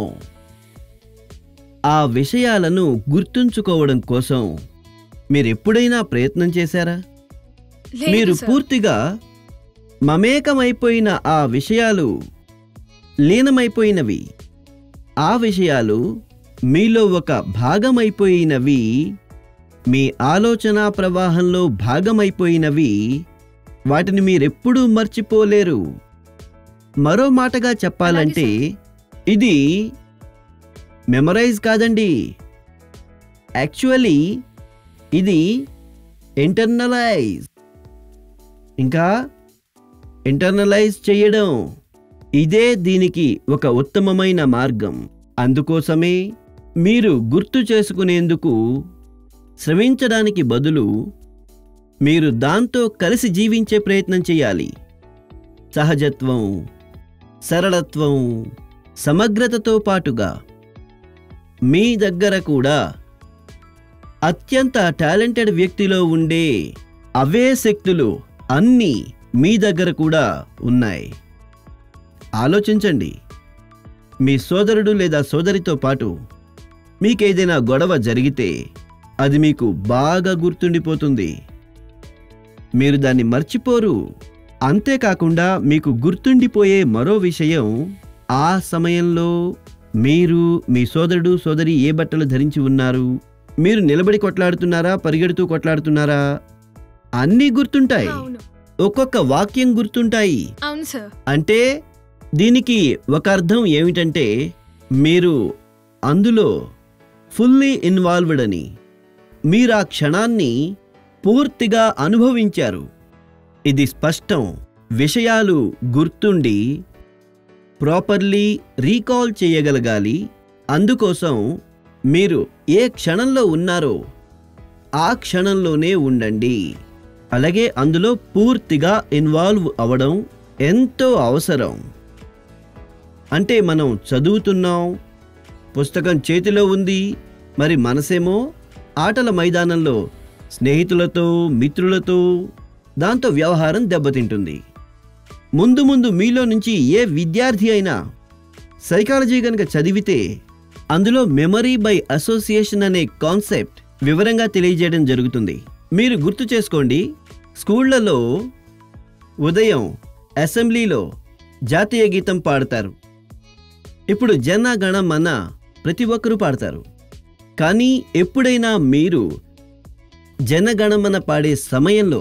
ఆ విషయాలను గుర్తుంచుకోవడం కోసం మీరెప్పుడైనా ప్రయత్నం చేశారా? లేదు మీరు సార్. పూర్తిగా మమేకమైపోయిన ఆ విషయాలు లీనమైపోయినవి, ఆ విషయాలు మీలో ఒక భాగమైపోయినవి, మీ ఆలోచనా ప్రవాహంలో భాగమైపోయినవి, వాటిని మీరెప్పుడూ మర్చిపోలేరు. మరో మాటగా చెప్పాలంటే ఇది మెమరైజ్ కాదండి, యాక్చువల్లీ ఇది ఇంటర్నలైజ్. ఇంకా ఇంటర్నలైజ్ చేయడం, ఇదే దీనికి ఒక ఉత్తమమైన మార్గం. అందుకోసమే మీరు గుర్తు చేసుకునేందుకు శ్రమించడానికి బదులు మీరు దాంతో కలిసి జీవించే ప్రయత్నం చేయాలి. సహజత్వం, సరళత్వం, సమగ్రతతో పాటుగా మీ దగ్గర కూడా అత్యంత టాలెంటెడ్ వ్యక్తిలో ఉండే అవే శక్తులు అన్నీ మీ దగ్గర కూడా ఉన్నాయి. ఆలోచించండి. మీ సోదరుడు లేదా సోదరితో పాటు మీకేదైనా గొడవ జరిగితే అది మీకు బాగా గుర్తుండిపోతుంది. మీరు దాన్ని మర్చిపోరు. అంతేకాకుండా మీకు గుర్తుండిపోయే మరో విషయం, ఆ సమయంలో మీరు మీ సోదరుడు సోదరి ఏ బట్టలు ధరించి ఉన్నారు, మీరు నిలబడి కొట్లాడుతున్నారా, పరిగెడుతూ కొట్లాడుతున్నారా, అన్నీ గుర్తుంటాయి. అవును. ఒక్కొక్క వాక్యం గుర్తుంటాయి. అవును సార్. అంటే దీనికి ఒక అర్థం ఏమిటంటే మీరు అందులో ఫుల్లీ ఇన్వాల్వ్డ్ అని. మీరు ఆ క్షణాన్ని పూర్తిగా అనుభవించారు. ఇది స్పష్టం. విషయాలు గుర్తుండి ప్రాపర్లీ రీకాల్ చేయగలగాలి. అందుకోసం మీరు ఏ క్షణంలో ఉన్నారో ఆ క్షణంలోనే ఉండండి. అలాగే అందులో పూర్తిగా ఇన్వాల్వ్ అవ్వడం ఎంతో అవసరం. అంటే మనం చదువుతున్నాం, పుస్తకం చేతిలో ఉంది, మరి మనసేమో ఆటల మైదానంలో స్నేహితులతో, మిత్రులతో, దాంతో వ్యవహారం దెబ్బతింటుంది. ముందు ముందు మీలో నుంచి ఏ విద్యార్థి అయినా సైకాలజీ కనుక చదివితే అందులో మెమరీ బై అసోసియేషన్ అనే కాన్సెప్ట్ వివరంగా తెలియజేయడం జరుగుతుంది. మీరు గుర్తు చేసుకోండి, స్కూళ్లలో ఉదయం అసెంబ్లీలో జాతీయ గీతం పాడతారు. ఇప్పుడు జన గణ మన ప్రతి ఒక్కరూ పాడతారు. కానీ ఎప్పుడైనా మీరు జనగణమన పాడే సమయంలో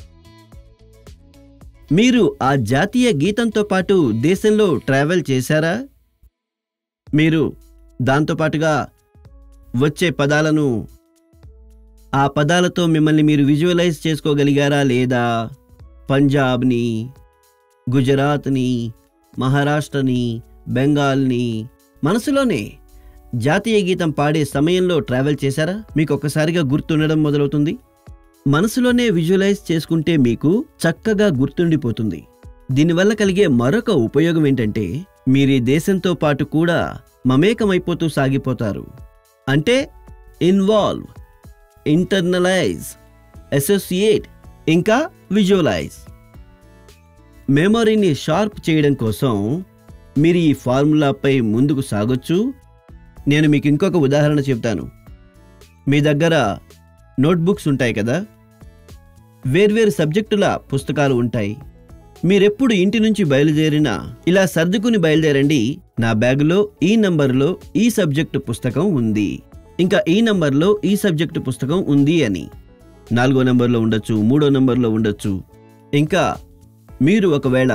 మీరు ఆ జాతీయ గీతంతో పాటు దేశంలో ట్రావెల్ చేశారా? మీరు దాంతోపాటుగా వచ్చే పదాలను, ఆ పదాలతో మిమ్మల్ని మీరు విజువలైజ్ చేసుకోగలిగారా లేదా? పంజాబ్ని, గుజరాత్ని, మహారాష్ట్రని, బెంగాల్ని మనసులోనే జాతీయ గీతం పాడే సమయంలో ట్రావెల్ చేశారా? మీకు ఒక్కసారిగా గుర్తుండడం మొదలవుతుంది. మనసులోనే విజువలైజ్ చేసుకుంటే మీకు చక్కగా గుర్తుండిపోతుంది. దీనివల్ల కలిగే మరొక ఉపయోగం ఏంటంటే మీరు ఈ దేశంతో పాటు కూడా మమేకమైపోతూ సాగిపోతారు. అంటే ఇన్వాల్వ్, ఇంటర్నలైజ్, అసోసియేట్, ఇంకా విజువలైజ్. మెమరీని షార్ప్ చేయడం కోసం మీరు ఈ ఫార్ములాపై ముందుకు సాగొచ్చు. నేను మీకు ఇంకొక ఉదాహరణ చెప్తాను. మీ దగ్గర నోట్బుక్స్ ఉంటాయి కదా, వేర్వేరు సబ్జెక్టుల పుస్తకాలు ఉంటాయి. మీరెప్పుడు ఇంటి నుంచి బయలుదేరినా ఇలా సర్దుకుని బయలుదేరండి. నా బ్యాగులో ఈ నంబర్లో ఈ సబ్జెక్టు పుస్తకం ఉంది, ఇంకా ఈ నంబర్లో ఈ సబ్జెక్టు పుస్తకం ఉంది అని. నాలుగో నంబర్లో ఉండొచ్చు, మూడో నంబర్లో ఉండొచ్చు. ఇంకా మీరు ఒకవేళ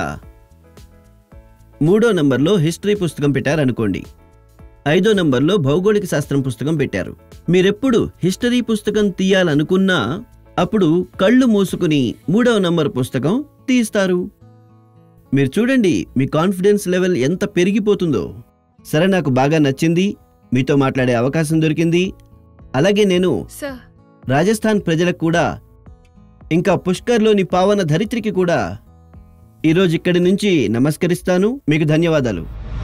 మూడో నంబర్లో హిస్టరీ పుస్తకం పెట్టారనుకోండి, ఐదో నంబర్లో భౌగోళిక శాస్త్రం పుస్తకం పెట్టారు. మీరెప్పుడు హిస్టరీ పుస్తకం తీయాలనుకున్నా అప్పుడు కళ్ళు మూసుకుని మూడవ నంబర్ పుస్తకం తీస్తారు. మీరు చూడండి మీ కాన్ఫిడెన్స్ లెవెల్ ఎంత పెరిగిపోతుందో. సరే, నాకు బాగా నచ్చింది, మీతో మాట్లాడే అవకాశం దొరికింది. అలాగే నేను సార్ రాజస్థాన్ ప్రజలకు కూడా, ఇంకా పుష్కర్లోని పావన ధరిత్రికి కూడా ఈరోజు ఇక్కడి నుంచి నమస్కరిస్తాను. మీకు ధన్యవాదాలు.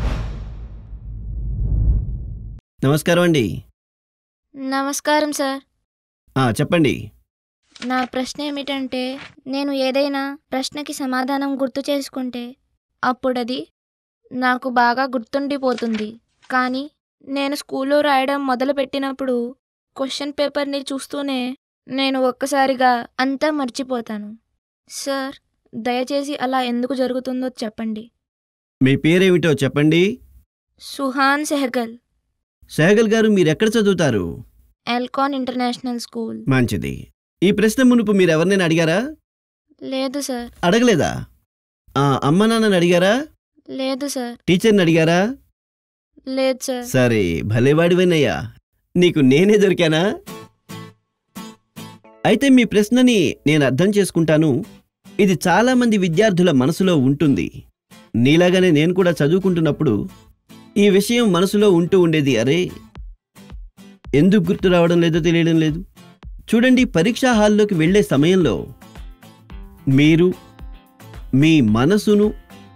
నమస్కారం అండి. నమస్కారం సార్. ఆ, చెప్పండి. నా ప్రశ్న ఏమిటంటే, నేను ఏదైనా ప్రశ్నకి సమాధానం గుర్తు చేసుకుంటే అప్పుడది నాకు బాగా గుర్తుండిపోతుంది. కానీ నేను స్కూల్లో రాయడం మొదలుపెట్టినప్పుడు క్వశ్చన్ పేపర్ని చూస్తూనే నేను ఒక్కసారిగా అంతా మర్చిపోతాను. సార్, దయచేసి అలా ఎందుకు జరుగుతుందో చెప్పండి. మీ పేరేమిటో చెప్పండి. సుహాన్ సెహగల్. సెహగల్ గారు, మీరెక్కడ చదువుతారు? Elcon international school. మంచిది. ఈ ప్రశ్న మునుపు మీరు ఎవరినైనా అడిగారా? లేదు సార్. అడగలేదా? ఆ, అమ్మ నాన్నని అడిగారా? లేదు సార్. టీచర్ని అడిగారా? లేదు సార్. సరే, భలేవాడివేనయ్యా, నీకు నేనే దొరికానా? అయితే మీ ప్రశ్నని నేను అర్థం చేసుకుంటాను. ఇది చాలా మంది విద్యార్థుల మనసులో ఉంటుంది. నీలాగానే నేను కూడా చదువుకుంటున్నప్పుడు ఈ విషయం మనసులో ఉంటూ ఉండేది. అరే, ఎందుకు గుర్తు రావడం లేదో తెలియడం లేదు. చూడండి, పరీక్షా హాల్లోకి వెళ్ళే సమయంలో మీరు మీ మనసును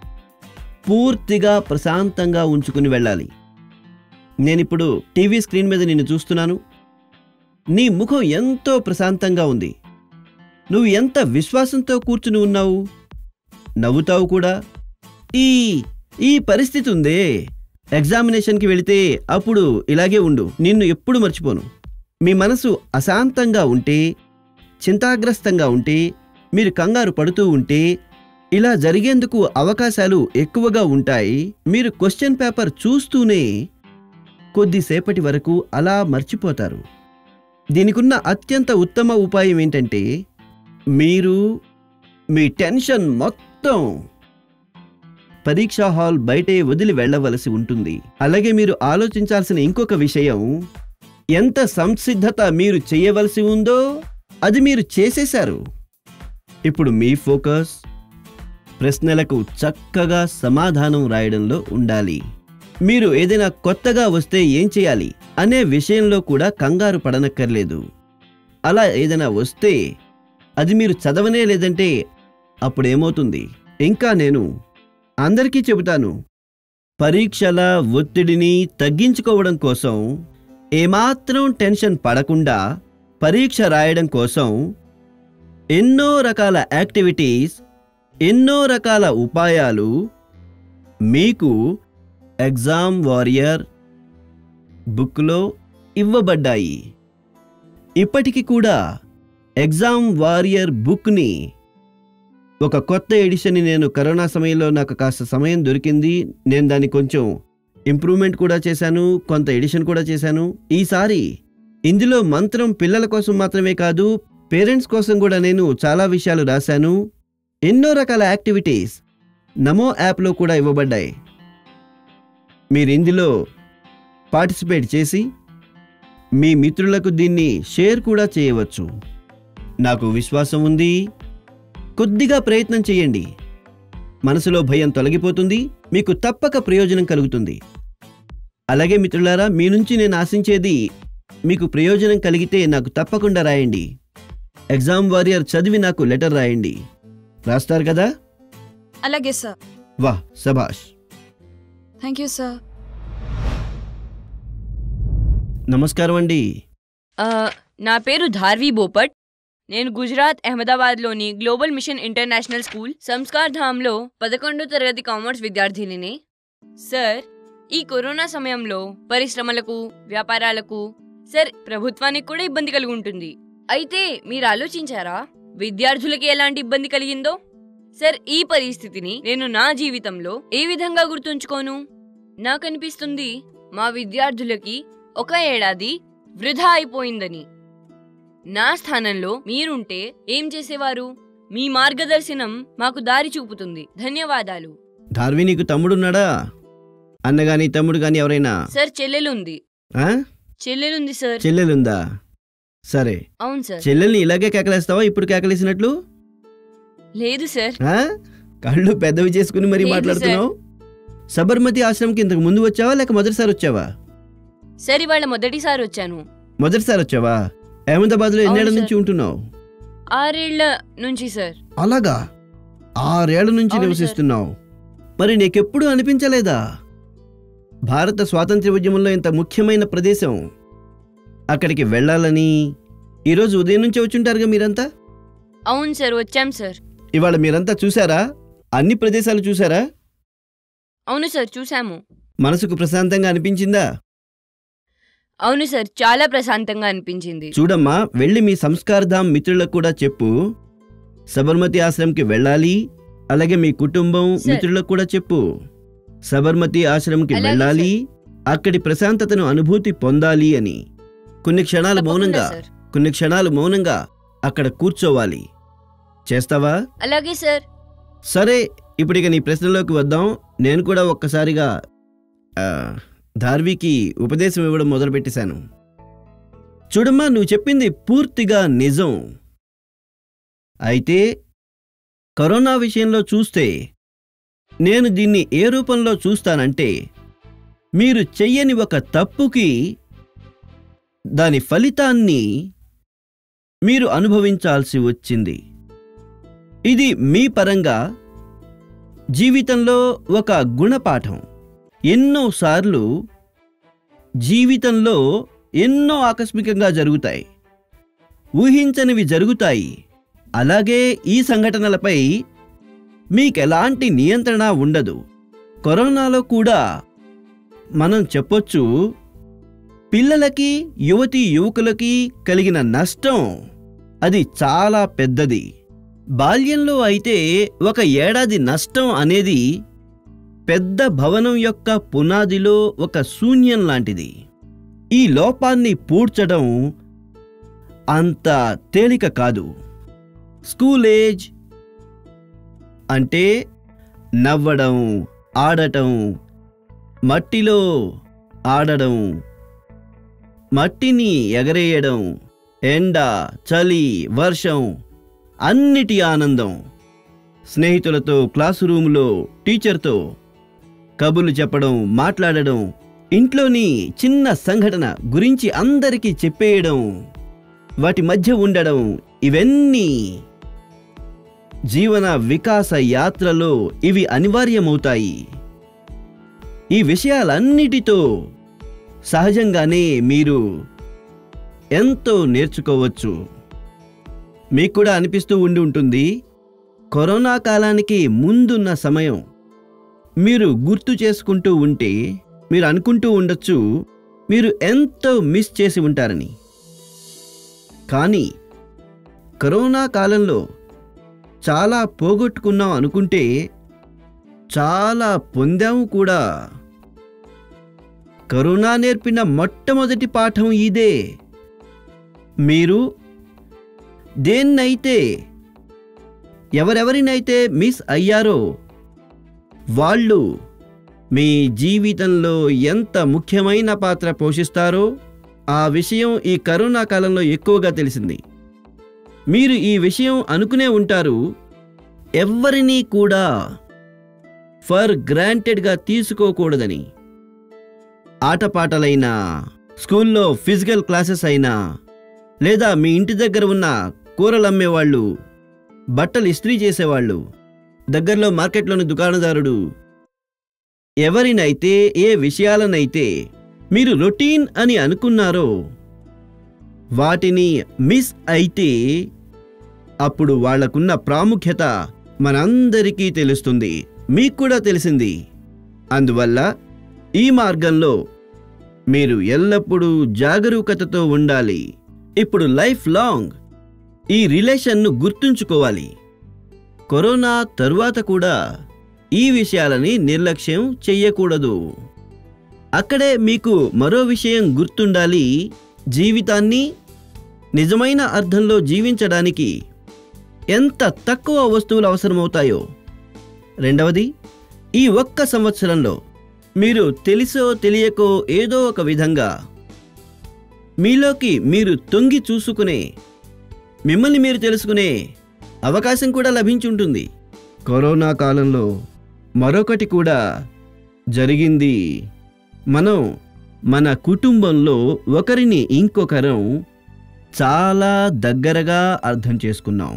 పూర్తిగా ప్రశాంతంగా ఉంచుకుని వెళ్ళాలి. నేనిప్పుడు టీవీ స్క్రీన్ మీద నిన్ను చూస్తున్నాను. నీ ముఖం ఎంతో ప్రశాంతంగా ఉంది. నువ్వు ఎంత విశ్వాసంతో కూర్చుని ఉన్నావు, నవ్వుతావు కూడా. ఈ ఈ పరిస్థితి ఉందే, ఎగ్జామినేషన్కి వెళితే అప్పుడు ఇలాగే ఉండు, నిన్ను ఎప్పుడు మర్చిపోను. మీ మనసు అశాంతంగా ఉంటే, చింతాగ్రస్తంగా ఉంటే, మీరు కంగారు పడుతూ ఉంటే ఇలా జరిగేందుకు అవకాశాలు ఎక్కువగా ఉంటాయి. మీరు క్వశ్చన్ పేపర్ చూస్తూనే కొద్దిసేపటి వరకు అలా మర్చిపోతారు. దీనికున్న అత్యంత ఉత్తమ ఉపాయం ఏంటంటే, మీరు మీ టెన్షన్ మొత్తం పరీక్షా హాల్ బయటే వదిలి వెళ్ళవలసి ఉంటుంది. అలాగే మీరు ఆలోచించాల్సిన ఇంకొక విషయం, ఎంత సంసిద్ధత మీరు చేయవలసి ఉందో అది మీరు చేసేశారు. ఇప్పుడు మీ ఫోకస్ ప్రశ్నలకు చక్కగా సమాధానం రాయడంలో ఉండాలి. మీరు ఏదైనా కొత్తగా వస్తే ఏం చేయాలి అనే విషయంలో కూడా కంగారు పడనక్కర్లేదు. అలా ఏదైనా వస్తే అది మీరు చదవనే లేదంటే అప్పుడేమవుతుంది? ఇంకా నేను అందరికీ చెబుతాను, పరీక్షల ఒత్తిడిని తగ్గించుకోవడం కోసం, ఏమాత్రం టెన్షన్ పడకుండా పరీక్ష రాయడం కోసం ఎన్నో రకాల యాక్టివిటీస్, ఎన్నో రకాల ఉపాయాలు మీకు ఎగ్జామ్ వారియర్ బుక్లో ఇవ్వబడ్డాయి. ఇప్పటికి కూడా ఎగ్జామ్ వారియర్ బుక్ని ఒక కొత్త ఎడిషన్ని నేను కరోనా సమయంలో నాకు కాస్త సమయం దొరికింది, నేను దాన్ని కొంచెం ఇంప్రూవ్మెంట్ కూడా చేశాను, కొంత ఎడిషన్ కూడా చేశాను. ఈసారి ఇందులో మంత్రం పిల్లల కోసం మాత్రమే కాదు, పేరెంట్స్ కోసం కూడా నేను చాలా విషయాలు రాశాను. ఎన్నో రకాల యాక్టివిటీస్ నమో యాప్లో కూడా ఇవ్వబడ్డాయి. మీరు ఇందులో పార్టిసిపేట్ చేసి మీ మిత్రులకు దీన్ని షేర్ కూడా చేయవచ్చు. నాకు విశ్వాసం ఉంది. కొద్దిగా ప్రయత్నం చేయండి, మనసులో భయం తొలగిపోతుంది, మీకు తప్పక ప్రయోజనం కలుగుతుంది. అలాగే మిత్రులారా, మీ నుంచి నేను ఆశించేది, మీకు ప్రయోజనం కలిగితే నాకు తప్పకుండా రాయండి. ఎగ్జామ్ వారియర్ చదివి నాకు లెటర్ రాయండి. రాస్తారు కదా? అలాగే సార్. వాహ్, శభాష్. Thank you sir. నమస్కారం అండి. నా పేరు ధార్వి బోపట్. నేను గుజరాత్ అహ్మదాబాద్లోని global mission international school Sanskar ధామ్లో పదకొండో తరగతి కామర్స్ విద్యార్థినిని. సార్, ఈ కరోనా సమయంలో పరిశ్రమలకు, వ్యాపారాలకు, సార్ ప్రభుత్వానికి కూడా ఇబ్బంది కలిగి ఉంటుంది. అయితే మీరు ఆలోచించారా, విద్యార్థులకి ఎలాంటి ఇబ్బంది కలిగిందో? సార్, ఈ పరిస్థితిని నేను నా జీవితంలో ఏ విధంగా గుర్తుంచుకోను? నాకనిపిస్తుంది మా విద్యార్థులకి ఒక ఏడాది వృధా అయిపోయిందని. నా స్థానంలో మీరుంటే ఏం చేసేవారు? మీ మార్గదర్శనం మాకు దారి చూపుతుంది. ధన్యవాదాలు. ధార్వి, నీకు తమ్ముడున్నాడా? అన్నగాని తమ్ముడు గాని ఎవరైనా? సార్, చెల్లెలుంది. ఆ? చెల్లెలుంది సార్. చెల్లెలుందా? సరే. అవును సార్. చెల్లెల్ని ఇలాగే కేకలేస్తావా ఇప్పుడు కేకలేసినట్లు? లేదు సార్. ఆ? కళ్ళు పెద్దవి చేసుకుని మరీ లేదు మాట్లాడుతున్నావు. సబర్మతి ఆశ్రమంకి ఇంతకు ముందు వచ్చావా లేక మొదటిసారి వచ్చావా? సార్, ఇవాళ మొదటిసారి వచ్చాను. మొదటిసారి వచ్చావా? అహ్మదాబాద్లో ఎన్నేళ్ల అవును నుంచి సార్. ఉంటున్నావు? ఆరేళ్ల నుంచి సార్. అలాగా? ఆరేళ్ల నుంచి అవును నివసిస్తున్నావు. మరి నీకెప్పుడు అనిపించలేదా భారత స్వాతంత్ర్య ఉద్యమంలో ఇంత ముఖ్యమైన ప్రదేశం అక్కడికి వెళ్ళాలని? ఈరోజు ఉదయం నుంచే వచ్చుంటారుగా మీరంతా. అవును సార్, వచ్చాం సార్. ఇవాళ మీరంతా చూసారా? అన్ని ప్రదేశాలు చూసారా? అవును సార్, చూసాము. మనసుకు ప్రశాంతంగా అనిపించిందా? అవును సార్, చాలా ప్రశాంతంగా అనిపించింది. చూడమ్మా, వెళ్ళి మీ సంస్కారధామ్ మిత్రులకు కూడా చెప్పు సబర్మతి ఆశ్రమంకి వెళ్ళాలి. అలాగే మీ కుటుంబం సార్. మిత్రులకు కూడా చెప్పు సబర్మతి ఆశ్రమంకి అలాగే వెళ్ళాలి, అక్కడి ప్రశాంతతను అనుభూతి పొందాలి అని. కొన్ని క్షణాలు తప్పకుండా మౌనంగా సార్. కొన్ని క్షణాలు మౌనంగా అక్కడ కూర్చోవాలి. చేస్తావా? అలాగే సార్. సరే, ఇప్పుడు ఇక నీ ప్రశ్నలోకి వద్దాం. నేను కూడా ఒక్కసారిగా ఆ, ధార్వికి ఉపదేశం ఇవ్వడం మొదలుపెట్టేశాను. చూడమ్మా, నువ్వు చెప్పింది పూర్తిగా నిజం. అయితే కరోనా విషయంలో చూస్తే నేను దీన్ని ఏ రూపంలో చూస్తానంటే, మీరు చెయ్యని ఒక తప్పుకి దాని ఫలితాన్ని మీరు అనుభవించాల్సి వచ్చింది. ఇది మీ పరంగా జీవితంలో ఒక గుణపాఠం. ఎన్నోసార్లు జీవితంలో ఎన్నో ఆకస్మికంగా జరుగుతాయి, ఊహించనివి జరుగుతాయి. అలాగే ఈ సంఘటనలపై మీకెలాంటి నియంత్రణ ఉండదు. కరోనాలో కూడా మనం చెప్పొచ్చు, పిల్లలకి యువతీ యువకులకి కలిగిన నష్టం అది చాలా పెద్దది. బాల్యంలో అయితే ఒక ఏడాది నష్టం అనేది పెద్ద భవనం యొక్క పునాదిలో ఒక శూన్యం లాంటిది. ఈ లోపాన్ని పూడ్చడం అంత తేలిక కాదు. స్కూల్ ఏజ్ అంటే నవ్వడం, ఆడటం, మట్టిలో ఆడడం, మట్టిని ఎగరేయడం, ఎండ, చలి, వర్షం, అన్నిటి ఆనందం. స్నేహితులతో క్లాసు రూములో టీచర్తో కబుర్లు చెప్పడం, మాట్లాడడం, ఇంట్లోని చిన్న సంఘటన గురించి అందరికీ చెప్పేయడం, వాటి మధ్య ఉండడం, ఇవన్నీ జీవన వికాస యాత్రలో ఇవి అనివార్యమవుతాయి. ఈ విషయాలన్నిటితో సహజంగానే మీరు ఎంతో నేర్చుకోవచ్చు. మీకు కూడా అనిపిస్తూ ఉండి ఉంటుంది, కరోనా కాలానికి ముందున్న సమయం మీరు గుర్తు చేసుకుంటూ ఉంటే మీరు అనుకుంటూ ఉండొచ్చు మీరు ఎంతో మిస్ చేసి ఉంటారని. కానీ కరోనా కాలంలో చాలా పోగొట్టుకున్నాం అనుకుంటే చాలా పొందాము కూడా. కరోనా నేర్పిన మొట్టమొదటి పాఠం ఇదే. మీరు దేన్నైతే ఎవరెవరినైతే మిస్ అయ్యారో వాళ్ళు మీ జీవితంలో ఎంత ముఖ్యమైన పాత్ర పోషిస్తారో ఆ విషయం ఈ కరోనా కాలంలో ఎక్కువగా తెలిసింది. మీరు ఈ విషయం అనుకునే ఉంటారు, ఎవ్వరినీ కూడా ఫర్ గ్రాంటెడ్గా తీసుకోకూడదని. ఆటపాటలైనా, స్కూల్లో ఫిజికల్ క్లాసెస్ అయినా, లేదా మీ ఇంటి దగ్గర ఉన్న కూరలమ్మేవాళ్ళు, బట్టలు ఇస్త్రీ చేసేవాళ్ళు, దగ్గరలో మార్కెట్లోని దుకాణదారుడు, ఎవరినైతే ఏ విషయాలనైతే మీరు రొటీన్ అని అనుకున్నారో వాటిని మిస్ అయితే అప్పుడు వాళ్లకున్న ప్రాముఖ్యత మనందరికీ తెలుస్తుంది, మీకు కూడా తెలిసింది. అందువల్ల ఈ మార్గంలో మీరు ఎల్లప్పుడూ జాగరూకతతో ఉండాలి. ఇప్పుడు లైఫ్ లాంగ్ ఈ రిలేషన్ను గుర్తుంచుకోవాలి. కరోనా తరువాత కూడా ఈ విషయాలని నిర్లక్ష్యం చెయ్యకూడదు. అక్కడే మీకు మరో విషయం గుర్తుండాలి. జీవితాన్ని నిజమైన అర్థంలో జీవించడానికి ఎంత తక్కువ వస్తువులు అవసరమవుతాయో. రెండవది, ఈ ఒక్క సంవత్సరంలో మీరు తెలిసో తెలియకో ఏదో ఒక విధంగా మీలోకి మీరు తొంగి చూసుకునే, మిమ్మల్ని మీరు తెలుసుకునే అవకాశం కూడా లభించుంటుంది. కరోనా కాలంలో మరొకటి కూడా జరిగింది. మనం మన కుటుంబంలో ఒకరిని ఇంకొకరం చాలా దగ్గరగా అర్థం చేసుకున్నాం.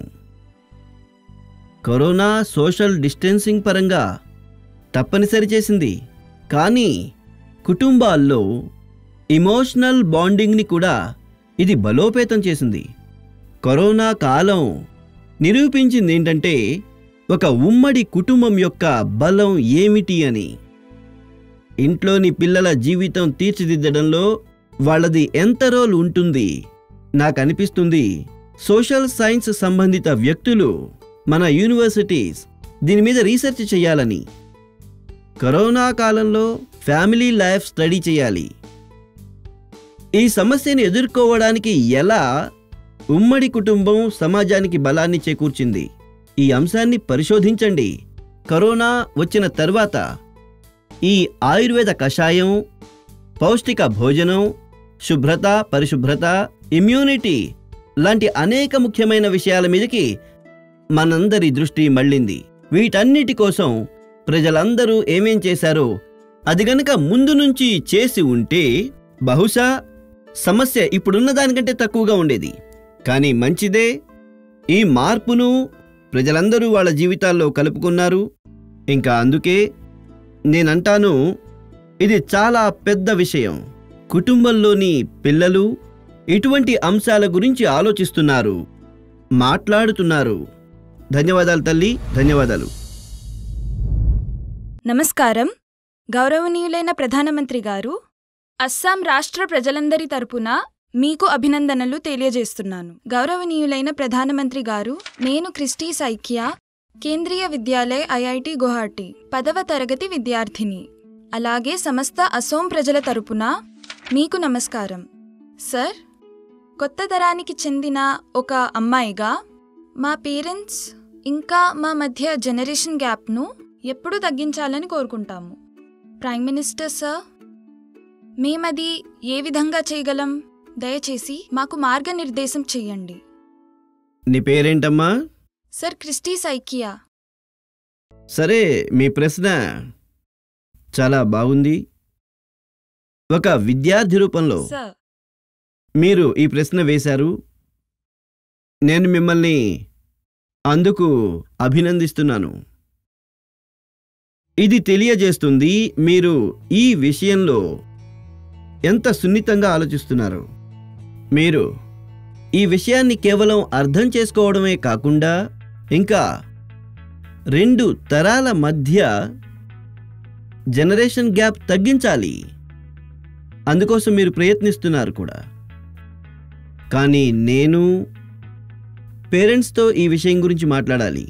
కరోనా సోషల్ డిస్టెన్సింగ్ పరంగా తప్పనిసరి చేసింది, కానీ కుటుంబాల్లో ఎమోషనల్ బాండింగ్ని కూడా ఇది బలోపేతం చేసింది. కరోనా కాలం నిరూపించింది ఏంటంటే ఒక ఉమ్మడి కుటుంబం యొక్క బలం ఏమిటి అని. ఇంట్లోని పిల్లల జీవితం తీర్చిదిద్దడంలో వాళ్ళది ఎంత రోల్ ఉంటుంది. నాకు అనిపిస్తుంది సోషల్ సైన్స్ సంబంధిత వ్యక్తులు, మన యూనివర్సిటీస్ దీని మీద రీసెర్చ్ చేయాలని. కరోనా కాలంలో ఫ్యామిలీ లైఫ్ స్టడీ చేయాలి. ఈ సమస్యను ఎదుర్కోవడానికి ఎలా ఉమ్మడి కుటుంబం సమాజానికి బలాన్ని చేకూర్చింది, ఈ అంశాన్ని పరిశోధించండి. కరోనా వచ్చిన తర్వాత ఈ ఆయుర్వేద కషాయం, పౌష్టిక భోజనం, శుభ్రత, పరిశుభ్రత, ఇమ్యూనిటీ లాంటి అనేక ముఖ్యమైన విషయాల మీదకి మనందరి దృష్టి మళ్ళింది. వీటన్నిటి కోసం ప్రజలందరూ ఏమేం చేశారో అది గనక ముందు నుంచి చేసి ఉంటే బహుశా సమస్య ఇప్పుడున్న దానికంటే తక్కువగా ఉండేది. కానీ మంచిదే, ఈ మార్పును ప్రజలందరూ వాళ్ళ జీవితాల్లో కలుపుకున్నారు. ఇంకా అందుకే నేనంటాను, ఇది చాలా పెద్ద విషయం. కుటుంబంలోని పిల్లలు ఇటువంటి అంశాల గురించి ఆలోచిస్తున్నారు, మాట్లాడుతున్నారు. ధన్యవాదాలు తల్లి, ధన్యవాదాలు. నమస్కారం. గౌరవనీయులైన ప్రధానమంత్రి గారు, అస్సాం రాష్ట్ర ప్రజలందరి తరపున మీకు అభినందనలు తెలియజేస్తున్నాను. గౌరవనీయులైన ప్రధానమంత్రి గారు, నేను క్రిస్టీ సైకియా, కేంద్రీయ విద్యాలయ ఐఐటి గువాహటి పదవ తరగతి విద్యార్థిని. అలాగే సమస్త అసోం ప్రజల తరపున మీకు నమస్కారం. సార్, కొత్త తరానికి చెందిన ఒక అమ్మాయిగా మా పేరెంట్స్ ఇంకా మా మధ్య జనరేషన్ గ్యాప్ను ఎప్పుడూ తగ్గించాలని కోరుకుంటాము. ప్రైమ్ మినిస్టర్ సార్, మేమది ఏ విధంగా చేయగలం? దయచేసి మాకు మార్గనిర్దేశం చెయ్యండి. నీ పేరేంటమ్మా? Sir, Christy Saikia. సరే, మీ ప్రశ్న చాలా బాగుంది. ఒక విద్యార్థి రూపంలో సార్, మీరు ఈ ప్రశ్న వేశారు. నేను మిమ్మల్ని అందుకు అభినందిస్తున్నాను. ఇది తెలియజేస్తుంది మీరు ఈ విషయంలో ఎంత సున్నితంగా ఆలోచిస్తున్నారు. మీరు ఈ విషయాన్ని కేవలం అర్థం చేసుకోవడమే కాకుండా ఇంకా రెండు తరాల మధ్య జనరేషన్ గ్యాప్ తగ్గించాలి. అందుకోసం మీరు ప్రయత్నిస్తున్నారు కూడా. కానీ నేను పేరెంట్స్తో ఈ విషయం గురించి మాట్లాడాలి.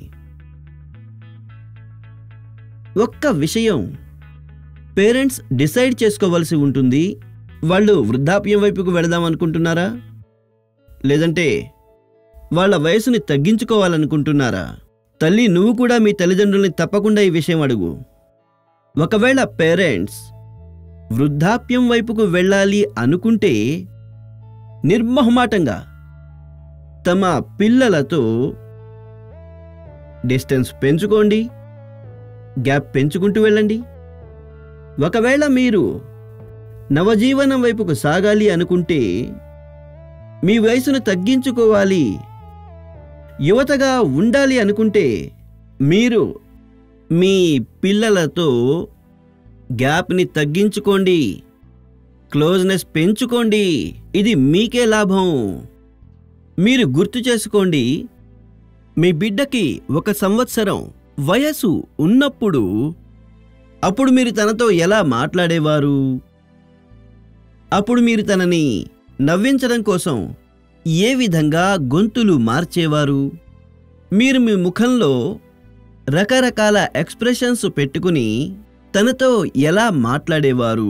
ఒక్క విషయం పేరెంట్స్ డిసైడ్ చేసుకోవలసి ఉంటుంది. వాళ్ళు వృద్ధాప్యం వైపుకు వెళదాం అనుకుంటున్నారా, లేదంటే వాళ్ళ వయసుని తగ్గించుకోవాలనుకుంటున్నారా? తల్లి, నువ్వు కూడా మీ తల్లిదండ్రుల్ని తప్పకుండా ఈ విషయం అడుగు. ఒకవేళ పేరెంట్స్ వృద్ధాప్యం వైపుకు వెళ్ళాలి అనుకుంటే నిర్మోహమాటంగా తమ పిల్లలతో డిస్టెన్స్ పెంచుకోండి, గ్యాప్ పెంచుకుంటూ వెళ్ళండి. ఒకవేళ మీరు నవజీవనం వైపుకు సాగాలి అనుకుంటే, మీ వయసును తగ్గించుకోవాలి, యువతగా ఉండాలి అనుకుంటే మీరు మీ పిల్లలతో గ్యాప్ని తగ్గించుకోండి, క్లోజ్నెస్ పెంచుకోండి. ఇది మీకే లాభం. మీరు గుర్తు చేసుకోండి, మీ బిడ్డకి ఒక సంవత్సరం వయసు ఉన్నప్పుడు అప్పుడు మీరు తనతో ఎలా మాట్లాడేవారు? అప్పుడు మీరు తనని నవ్వించడం కోసం ఏ విధంగా గొంతులు మార్చేవారు? మీరు మీ ముఖంలో రకరకాల ఎక్స్ప్రెషన్స్ పెట్టుకుని తనతో ఎలా మాట్లాడేవారు?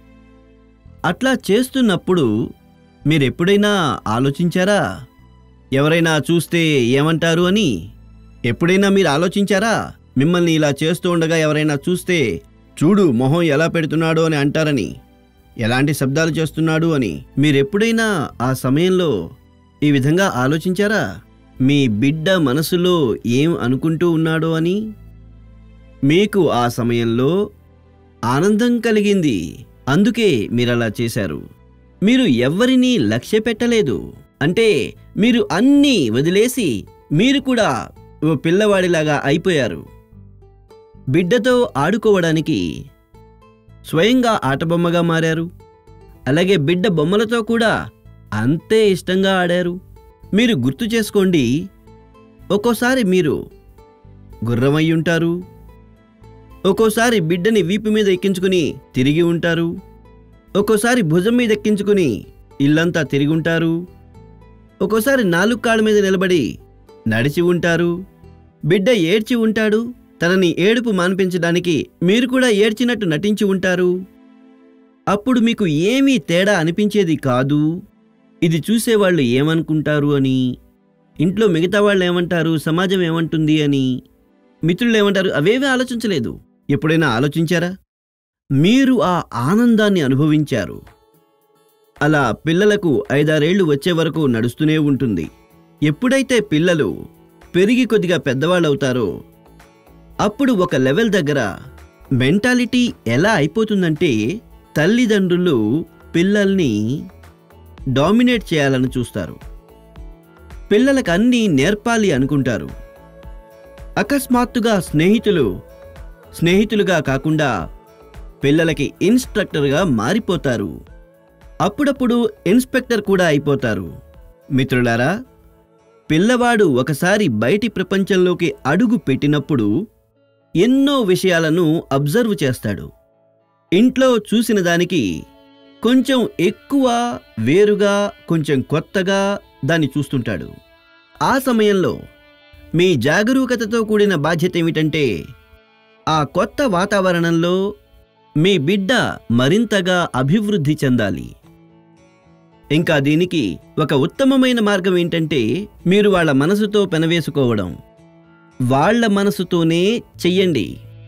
అట్లా చేస్తున్నప్పుడు మీరెప్పుడైనా ఆలోచించారా? ఎవరైనా చూస్తే ఏమంటారు అని ఎప్పుడైనా మీరు ఆలోచించారా? మిమ్మల్ని ఇలా చేస్తూ ఉండగా ఎవరైనా చూస్తే చూడు మొహం ఎలా పెడుతున్నాడో అని అంటారని, ఎలాంటి శబ్దాలు చేస్తున్నాడు అని మీరెప్పుడైనా ఆ సమయంలో ఈ విధంగా ఆలోచించారా? మీ బిడ్డ మనసులో ఏం అనుకుంటూ ఉన్నాడో అని? మీకు ఆ సమయంలో ఆనందం కలిగింది, అందుకే మీరలా చేశారు. మీరు ఎవ్వరినీ లక్ష్య పెట్టలేదు. అంటే మీరు అన్నీ వదిలేసి మీరు కూడా ఓ పిల్లవాడిలాగా అయిపోయారు. బిడ్డతో ఆడుకోవడానికి స్వయంగా ఆటబొమ్మగా మారారు. అలాగే బిడ్డ బొమ్మలతో కూడా అంతే ఇష్టంగా ఆడారు. మీరు గుర్తు చేసుకోండి, ఒక్కోసారి మీరు గుర్రమై ఉంటారు, ఒక్కోసారి బిడ్డని వీపు మీద ఎక్కించుకుని తిరిగి ఉంటారు, ఒక్కోసారి భుజం మీద ఎక్కించుకుని ఇల్లంతా తిరిగి ఉంటారు, ఒక్కోసారి నాలుగు కాళ్ళ మీద నిలబడి నడిచి ఉంటారు. బిడ్డ ఏడ్చి ఉంటాడు, తనని ఏడుపు మాన్పించడానికి మీరు కూడా ఏడ్చినట్టు నటించి ఉంటారు. అప్పుడు మీకు ఏమీ తేడా అనిపించేది కాదు. ఇది చూసేవాళ్ళు ఏమనుకుంటారు అని, ఇంట్లో మిగతా వాళ్ళు ఏమంటారు, సమాజం ఏమంటుంది అని, మిత్రులు ఏమంటారు, అవేవీ ఆలోచించలేదు. ఎప్పుడైనా ఆలోచించారా? మీరు ఆ ఆనందాన్ని అనుభవించారు. అలా పిల్లలకు ఐదారేళ్లు వచ్చే వరకు నడుస్తూనే ఉంటుంది. ఎప్పుడైతే పిల్లలు పెరిగి కొద్దిగా పెద్దవాళ్ళవుతారో అప్పుడు ఒక లెవెల్ దగ్గర మెంటాలిటీ ఎలా అయిపోతుందంటే తల్లిదండ్రులు పిల్లల్ని డామినేట్ చేయాలని చూస్తారు. పిల్లలకు అన్నీ నేర్పాలి అనుకుంటారు. అకస్మాత్తుగా స్నేహితులు స్నేహితులుగా కాకుండా పిల్లలకి ఇన్స్ట్రక్టర్గా మారిపోతారు. అప్పుడప్పుడు ఇన్స్పెక్టర్ కూడా అయిపోతారు. మిత్రులారా, పిల్లవాడు ఒకసారి బయటి ప్రపంచంలోకి అడుగు పెట్టినప్పుడు ఎన్నో విషయాలను అబ్జర్వ్ చేస్తాడు. ఇంట్లో చూసిన దానికి కొంచెం ఎక్కువ వేరుగా, కొంచెం కొత్తగా దాన్ని చూస్తుంటాడు. ఆ సమయంలో మీ జాగరూకతతో కూడిన బాధ్యత ఏమిటంటే ఆ కొత్త వాతావరణంలో మీ బిడ్డ మరింతగా అభివృద్ధి చెందాలి. ఇంకా దీనికి ఒక ఉత్తమమైన మార్గం ఏంటంటే మీరు వాళ్ళ మనసుతో పెనవేసుకోవడం. వాళ్ళ మనసుతోనే చెయ్యండి.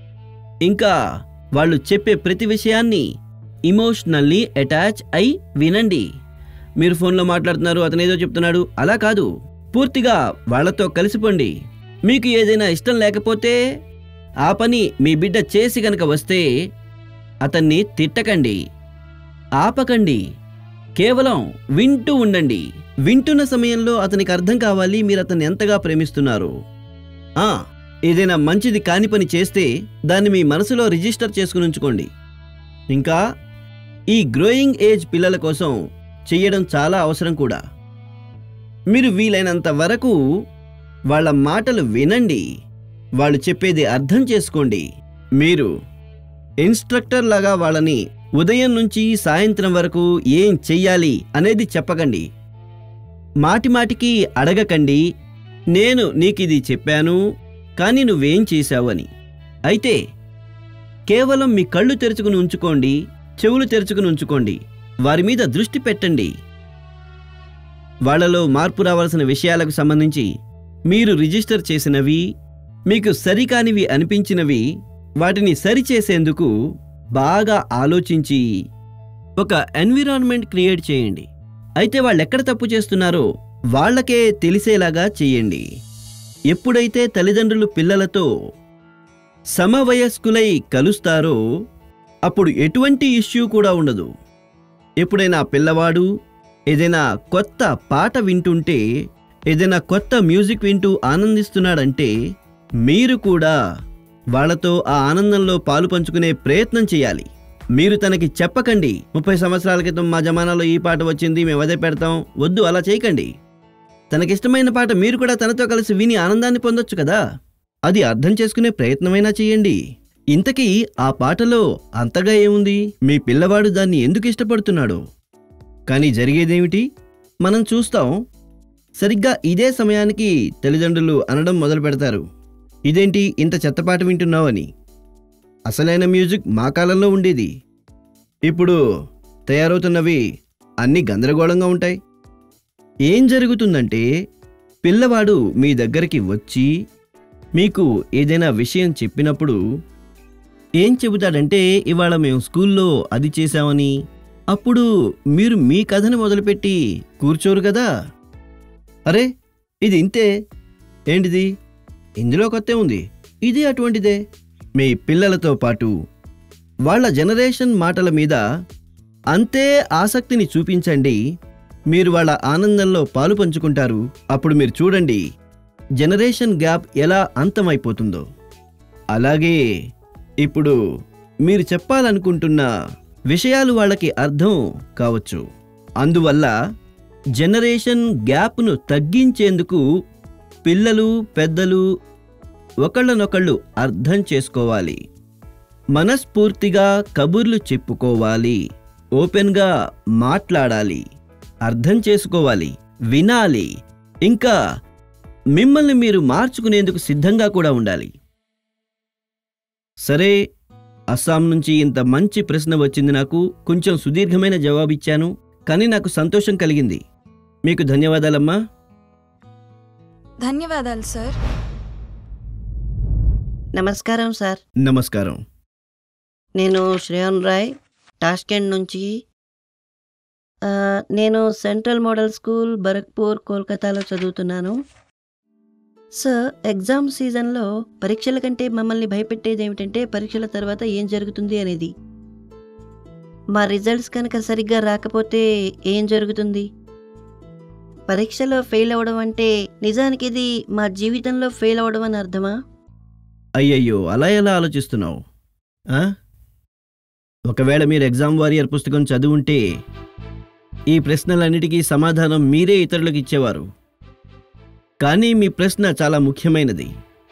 ఇంకా వాళ్ళు చెప్పే ప్రతి విషయాన్ని ఇమోషనల్లీ అటాచ్ అయి వినండి. మీరు ఫోన్లో మాట్లాడుతున్నారు, అతనేదో చెప్తున్నాడు, అలా కాదు. పూర్తిగా వాళ్లతో కలిసిపోండి. మీకు ఏదైనా ఇష్టం లేకపోతే ఆ పని మీ బిడ్డ చేసి గనక వస్తే అతన్ని తిట్టకండి, ఆపకండి. కేవలం వింటూ ఉండండి. వింటున్న సమయంలో అతనికి అర్థం కావాలి మీరు అతన్ని ఎంతగా ప్రేమిస్తున్నారు. ఆ ఏదైనా మంచిది కాని పని చేస్తే దాన్ని మీ మనసులో రిజిస్టర్ చేసుకుని ఉంచుకోండి. ఇంకా ఈ గ్రోయింగ్ ఏజ్ పిల్లల కోసం చెయ్యడం చాలా అవసరం కూడా. మీరు వీలైనంత వరకు వాళ్ళ మాటలు వినండి, వాళ్ళు చెప్పేది అర్థం చేసుకోండి. మీరు ఇన్స్ట్రక్టర్ లాగా వాళ్ళని ఉదయం నుంచి సాయంత్రం వరకు ఏం చెయ్యాలి అనేది చెప్పకండి. మాటిమాటికి అడగకండి, నేను నీకిది చెప్పాను కానీ నువ్వేం చేశావని. అయితే కేవలం మీ కళ్ళు తెరుచుకుని ఉంచుకోండి, చెవులు తెరుచుకుని ఉంచుకోండి. వారి మీద దృష్టి పెట్టండి. వాళ్లలో మార్పు రావాల్సిన విషయాలకు సంబంధించి మీరు రిజిస్టర్ చేసినవి, మీకు సరికానివి అనిపించినవి వాటిని సరిచేసేందుకు బాగా ఆలోచించి ఒక ఎన్విరాన్మెంట్ క్రియేట్ చేయండి. అయితే వాళ్ళు ఎక్కడ తప్పు చేస్తున్నారో వాళ్లకే తెలిసేలాగా చేయండి. ఎప్పుడైతే తల్లిదండ్రులు పిల్లలతో సమవయస్కులై కలుస్తారో అప్పుడు ఎటువంటి ఇష్యూ కూడా ఉండదు. ఎప్పుడైనా పిల్లవాడు ఏదైనా కొత్త పాట వింటుంటే, ఏదైనా కొత్త మ్యూజిక్ వింటూ ఆనందిస్తున్నాడంటే మీరు కూడా వాళ్లతో ఆ ఆనందంలో పాలు పంచుకునే ప్రయత్నం చేయాలి. మీరు తనకి చెప్పకండి, ముప్పై సంవత్సరాల క్రితం మా జమానాలో ఈ పాట వచ్చింది, మేము అదే పెడతాం. వద్దు, అలా చేయకండి. తనకిష్టమైన పాట మీరు కూడా తనతో కలిసి విని ఆనందాన్ని పొందొచ్చు కదా. అది అర్థం చేసుకునే ప్రయత్నమైనా చేయండి. ఇంతకీ ఆ పాటలో అంతగా ఏముంది? మీ పిల్లవాడు దాన్ని ఎందుకు ఇష్టపడుతున్నాడో. కానీ జరిగేదేమిటి? మనం చూస్తాం, సరిగ్గా ఇదే సమయానికి తల్లిదండ్రులు అనడం మొదలు పెడతారు, ఇదేంటి ఇంత చెత్తపాట వింటున్నావని. అసలైన మ్యూజిక్ మా కాలంలో ఉండేది, ఇప్పుడు తయారవుతున్నవి అన్నీ గందరగోళంగా ఉంటాయి. ఏం జరుగుతుందంటే పిల్లవాడు మీ దగ్గరికి వచ్చి మీకు ఏదైనా విషయం చెప్పినప్పుడు ఏం చెబుతాడంటే, ఇవాళ మేము స్కూల్లో అది చేశామని. అప్పుడు మీరు మీ కథను మొదలుపెట్టి కూర్చోరు కదా, అరే ఇది ఇంతే, ఏంటిది ఇందులో కొత్త ఉంది, ఇది అటువంటిదే. మీ పిల్లలతో పాటు వాళ్ళ జనరేషన్ మాటల మీద అంతే ఆసక్తిని చూపించండి, మీరు వాళ్ళ ఆనందంలో పాలు పంచుకుంటారు. అప్పుడు మీరు చూడండి జనరేషన్ గ్యాప్ ఎలా అంతమైపోతుందో. అలాగే ఇప్పుడు మీరు చెప్పాలనుకుంటున్న విషయాలు వాళ్ళకి అర్థం కావచ్చు. అందువల్ల జనరేషన్ గ్యాప్ను తగ్గించేందుకు పిల్లలు పెద్దలు ఒకళ్ళనొకళ్ళు అర్థం చేసుకోవాలి, మనస్ఫూర్తిగా కబుర్లు చెప్పుకోవాలి, ఓపెన్గా మాట్లాడాలి, అర్థం చేసుకోవాలి, వినాలి, ఇంకా మిమ్మల్ని మీరు మార్చుకునేందుకు సిద్ధంగా కూడా ఉండాలి. సరే, అస్సాం నుంచి ఇంత మంచి ప్రశ్న వచ్చింది. నాకు కొంచెం సుదీర్ఘమైన జవాబిచ్చాను, కానీ నాకు సంతోషం కలిగింది. మీకు ధన్యవాదాలమ్మా. ధన్యవాదాలు సార్. నమస్కారం సార్. నమస్కారం. నేను శ్రేయన్ రాయ్, టాష్కెంట్ నుంచి. ఆ, నేను సెంట్రల్ మోడల్ స్కూల్ బరక్పూర్ కోల్కతాలో చదువుతున్నాను. సార్, ఎగ్జామ్ సీజన్లో పరీక్షల కంటే మమ్మల్ని భయపెట్టేది ఏమిటంటే పరీక్షల తర్వాత ఏం జరుగుతుంది అనేది. మా రిజల్ట్స్ కనుక సరిగ్గా రాకపోతే ఏం జరుగుతుంది? పరీక్షలో ఫెయిల్ అవ్వడం అంటే నిజానికి ఇది మా జీవితంలో ఫెయిల్ అవ్వడం అని అర్థమా? అయ్యయ్యో, అలా ఎలా ఆలోచిస్తున్నావు? ఒకవేళ మీరు ఎగ్జామ్ వారియర్ పుస్తకం చదువుంటే ఈ ప్రశ్నలన్నిటికీ సమాధానం మీరే ఇతరులకు ఇచ్చేవారు. కానీ మీ ప్రశ్న చాలా ముఖ్యమైనది.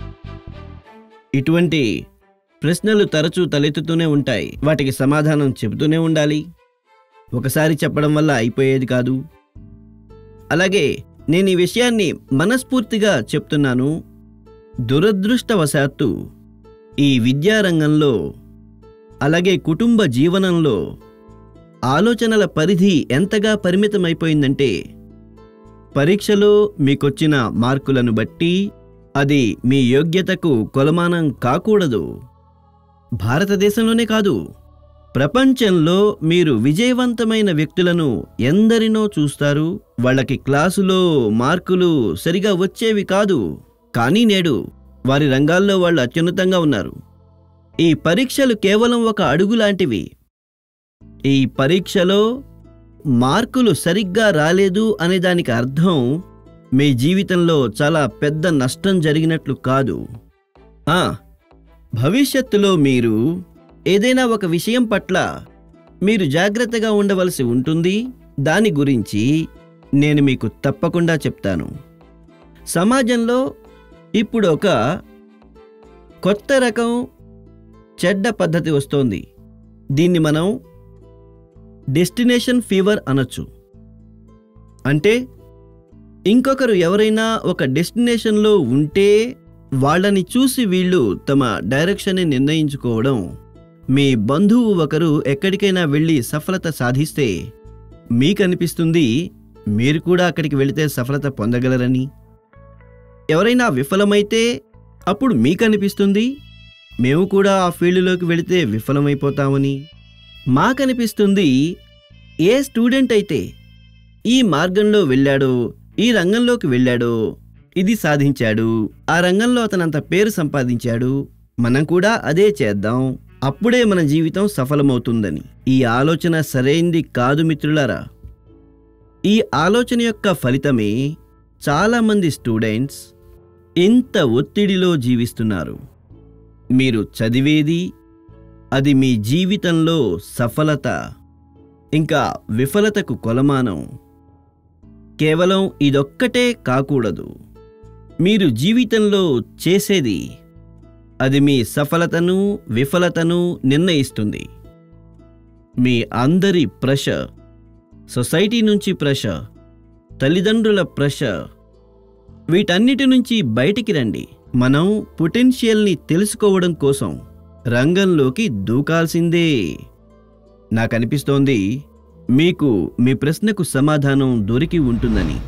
ఇటువంటి ప్రశ్నలు తరచూ తలెత్తుతూనే ఉంటాయి, వాటికి సమాధానం చెబుతూనే ఉండాలి. ఒకసారి చెప్పడం వల్ల అయిపోయేది కాదు. అలాగే నేను ఈ విషయాన్ని మనస్ఫూర్తిగా చెప్తున్నాను. దురదృష్టవశాత్తు ఈ విద్యారంగంలో అలాగే కుటుంబ జీవనంలో ఆలోచనల పరిధి ఎంతగా పరిమితమైపోయిందంటే పరీక్షలో మీకొచ్చిన మార్కులను బట్టి అది మీ యోగ్యతకు కొలమానం కాకూడదు. భారతదేశంలోనే కాదు, ప్రపంచంలో మీరు విజయవంతమైన వ్యక్తులను ఎందరినో చూస్తారు. వాళ్ళకి క్లాసులో మార్కులు సరిగా వచ్చేవి కాదు, కానీ నేడు వారి రంగాల్లో వాళ్ళు అత్యున్నతంగా ఉన్నారు. ఈ పరీక్షలు కేవలం ఒక అడుగు లాంటివి. ఈ పరీక్షలో మార్కులు సరిగ్గా రాలేదు అనే దానికి అర్థం మీ జీవితంలో చాలా పెద్ద నష్టం జరిగినట్లు కాదు. ఆ, భవిష్యత్తులో మీరు ఏదైనా ఒక విషయం పట్ల మీరు జాగ్రత్తగా ఉండవలసి ఉంటుంది. దాని గురించి నేను మీకు తప్పకుండా చెప్తాను. సమాజంలో ఇప్పుడు ఒక కొత్త రకం చెడ్డ పద్ధతి వస్తోంది. దీన్ని మనం డెస్టినేషన్ ఫీవర్ అనొచ్చు. అంటే ఇంకొకరు ఎవరైనా ఒక డెస్టినేషన్లో ఉంటే వాళ్ళని చూసి వీళ్ళు తమ డైరెక్షన్ని నిర్ణయించుకోవడం. మీ బంధువు ఒకరు ఎక్కడికైనా వెళ్ళి సఫలత సాధిస్తే మీకనిపిస్తుంది మీరు కూడా అక్కడికి వెళితే సఫలత పొందగలరని. ఎవరైనా విఫలమైతే అప్పుడు మీకనిపిస్తుంది మేము కూడా ఆ ఫీల్డ్లోకి వెళితే విఫలమైపోతామని. మాకనిపిస్తుంది ఏ స్టూడెంట్ అయితే ఈ మార్గంలో వెళ్ళాడో, ఈ రంగంలోకి వెళ్ళాడో, ఇది సాధించాడు, ఆ రంగంలో అతనంత పేరు సంపాదించాడు, మనం కూడా అదే చేద్దాం, అప్పుడే మన జీవితం సఫలమవుతుందని. ఈ ఆలోచన సరైంది కాదు మిత్రులారా. ఈ ఆలోచన యొక్క ఫలితమే చాలామంది స్టూడెంట్స్ ఇంత ఒత్తిడిలో జీవిస్తున్నారు. మీరు చదివేది అది మీ జీవితంలో సఫలత ఇంకా విఫలతకు కొలమానం. కేవలం ఇదొక్కటే కాకూడదు. మీరు జీవితంలో చేసేది అది మీ సఫలతను విఫలతను నిర్ణయిస్తుంది. మీ అందరి ప్రెషర్, సొసైటీ నుంచి ప్రెషర్, తల్లిదండ్రుల ప్రెషర్, వీటన్నిటి నుంచి బయటికి రండి. మనం పొటెన్షియల్ని తెలుసుకోవడం కోసం రంగంలోకి దూకాల్సిందే. నాకనిపిస్తోంది మీకు మీ ప్రశ్నకు సమాధానం దొరికి ఉంటుందని.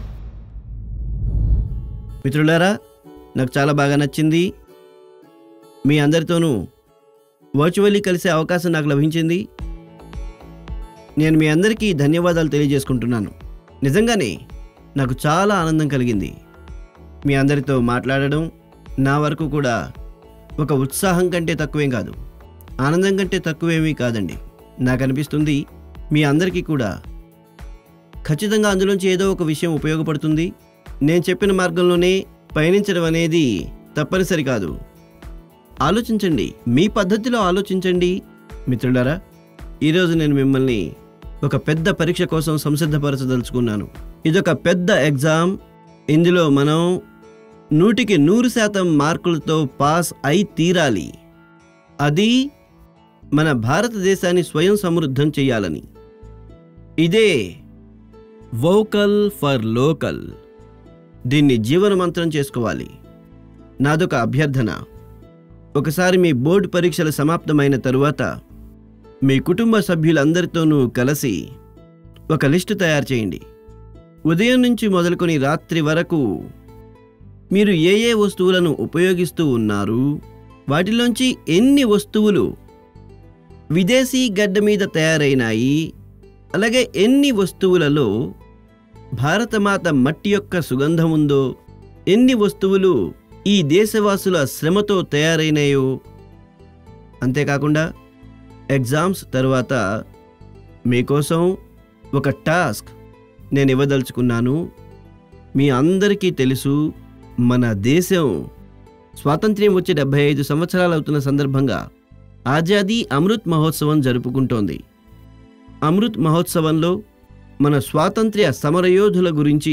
మిత్రులారా, నాకు చాలా బాగా నచ్చింది. మీ అందరితోనూ వర్చువల్లీ కలిసే అవకాశం నాకు లభించింది. నేను మీ అందరికీ ధన్యవాదాలు తెలియజేసుకుంటున్నాను. నిజంగానే నాకు చాలా ఆనందం కలిగింది. మీ అందరితో మాట్లాడడం నా వరకు కూడా ఒక ఉత్సాహం కంటే తక్కువేం కాదు, ఆనందం కంటే తక్కువేమీ కాదండి. నాకు అనిపిస్తుంది మీ అందరికీ కూడా ఖచ్చితంగా అందులోంచి ఏదో ఒక విషయం ఉపయోగపడుతుంది. నేను చెప్పిన మార్గంలోనే పయనించడం అనేది తప్పనిసరి కాదు. ఆలోచించండి, మీ పద్ధతిలో ఆలోచించండి. మిత్రులారా, ఈరోజు నేను మిమ్మల్ని ఒక పెద్ద పరీక్ష కోసం సంసిద్ధపరచదలుచుకున్నాను. ఇదొక పెద్ద ఎగ్జామ్. ఇందులో మనం నూటికి నూరు శాతం మార్కులతో పాస్ అయి తీరాలి. అది మన భారతదేశాన్ని స్వయం సమృద్ధం చేయాలని. ఇదే వోకల్ ఫర్ లోకల్. దీన్ని జీవనమంత్రం చేసుకోవాలి. నాదొక అభ్యర్థన. ఒకసారి మీ బోర్డు పరీక్షలు సమాప్తమైన తరువాత మీ కుటుంబ సభ్యులందరితోనూ కలిసి ఒక లిస్టు తయారు చేయండి. ఉదయం నుంచి మొదలుకొని రాత్రి వరకు మీరు ఏ ఏ వస్తువులను ఉపయోగిస్తూ ఉన్నారు, వాటిలోంచి ఎన్ని వస్తువులు విదేశీ గడ్డ మీద తయారైనాయి, అలాగే ఎన్ని వస్తువులలో భారతమాత మట్టి యొక్క సుగంధం ఉందో, ఎన్ని వస్తువులు ఈ దేశవాసుల శ్రమతో తయారైనాయో. అంతేకాకుండా ఎగ్జామ్స్ తర్వాత మీకోసం ఒక టాస్క్ నేను ఇవ్వదలుచుకున్నాను. మీ అందరికీ తెలుసు, మన దేశం స్వాతంత్ర్యం వచ్చి డెబ్భై ఐదు సంవత్సరాలు అవుతున్న సందర్భంగా ఆజాదీ అమృత్ మహోత్సవం జరుపుకుంటోంది. అమృత్ మహోత్సవంలో మన స్వాతంత్ర్య సమరయోధుల గురించి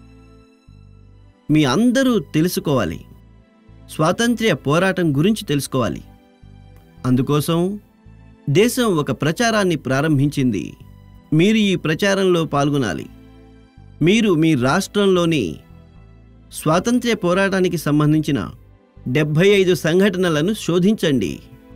మీ అందరూ తెలుసుకోవాలి. స్వాతంత్ర్య పోరాటం గురించి తెలుసుకోవాలి. అందుకోసం దేశం ఒక ప్రచారాన్ని ప్రారంభించింది. మీరు ఈ ప్రచారంలో పాల్గొనాలి. మీరు మీ రాష్ట్రంలోని స్వాతంత్ర్య పోరాటానికి సంబంధించిన డెబ్భై ఐదు సంఘటనలను శోధించండి.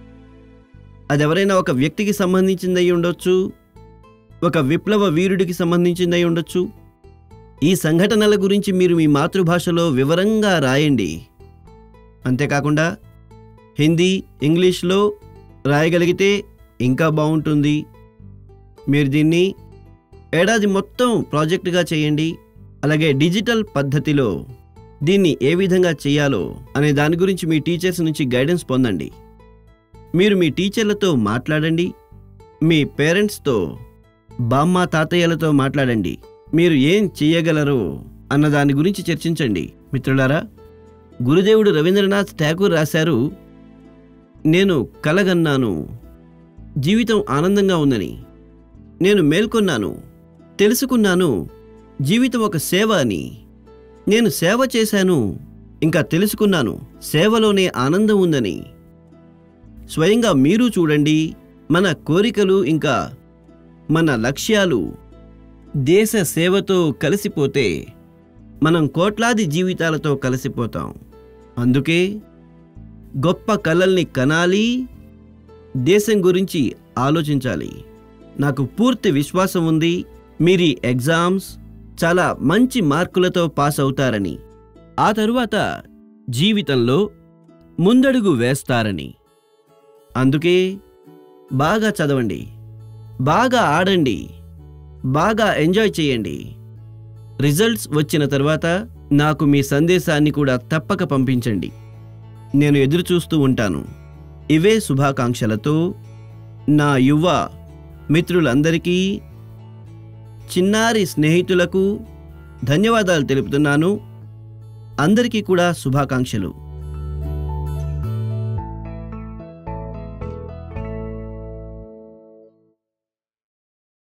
అదెవరైనా ఒక వ్యక్తికి సంబంధించిందై ఉండొచ్చు, ఒక విప్లవ వీరుడికి సంబంధించిందై ఉండొచ్చు. ఈ సంఘటనల గురించి మీరు మీ మాతృభాషలో వివరంగా రాయండి. అంతేకాకుండా హిందీ, ఇంగ్లీష్లో రాయగలిగితే ఇంకా బాగుంటుంది. మీరు దీన్ని ఏడాది మొత్తం ప్రాజెక్టుగా చేయండి. అలాగే డిజిటల్ పద్ధతిలో దీన్ని ఏ విధంగా చేయాలో అనే దాని గురించి మీ టీచర్స్ నుంచి గైడెన్స్ పొందండి. మీరు మీ టీచర్లతో మాట్లాడండి. మీ పేరెంట్స్తో, బామ్మ తాతయ్యలతో మాట్లాడండి. మీరు ఏం చేయగలరో అన్న దాని గురించి చర్చించండి. మిత్రులారా, గురుదేవుడు రవీంద్రనాథ్ ఠాగూర్ రాశారు, నేను కలగన్నాను, జీవితం ఆనందంగా ఉందని. నేను మేల్కొన్నాను, తెలుసుకున్నాను, జీవితం ఒక సేవ అని. నేను సేవ చేశాను, ఇంకా తెలుసుకున్నాను, సేవలోనే ఆనందం ఉందని. స్వయంగా మీరు చూడండి, మన కోరికలు ఇంకా మన లక్ష్యాలు దేశ సేవతో కలిసిపోతే మనం కోట్లాది జీవితాలతో కలిసిపోతాం. అందుకే గొప్ప కలల్ని కనాలి, దేశం గురించి ఆలోచించాలి. నాకు పూర్తి విశ్వాసం ఉంది, మీరు ఎగ్జామ్స్ చాలా మంచి మార్కులతో పాస్ అవుతారని, ఆ తరువాత జీవితంలో ముందడుగు వేస్తారని. అందుకే బాగా చదవండి, బాగా ఆడండి, బాగా ఎంజాయ్ చేయండి. రిజల్ట్స్ వచ్చిన తర్వాత నాకు మీ సందేశాన్ని కూడా తప్పక పంపించండి. నేను ఎదురు చూస్తూ ఉంటాను. ఇవే శుభాకాంక్షలతో నా యువ మిత్రులందరికీ, చిన్నారి స్నేహితులకు ధన్యవాదాలు తెలుపుతున్నాను. అందరికీ కూడా శుభాకాంక్షలు.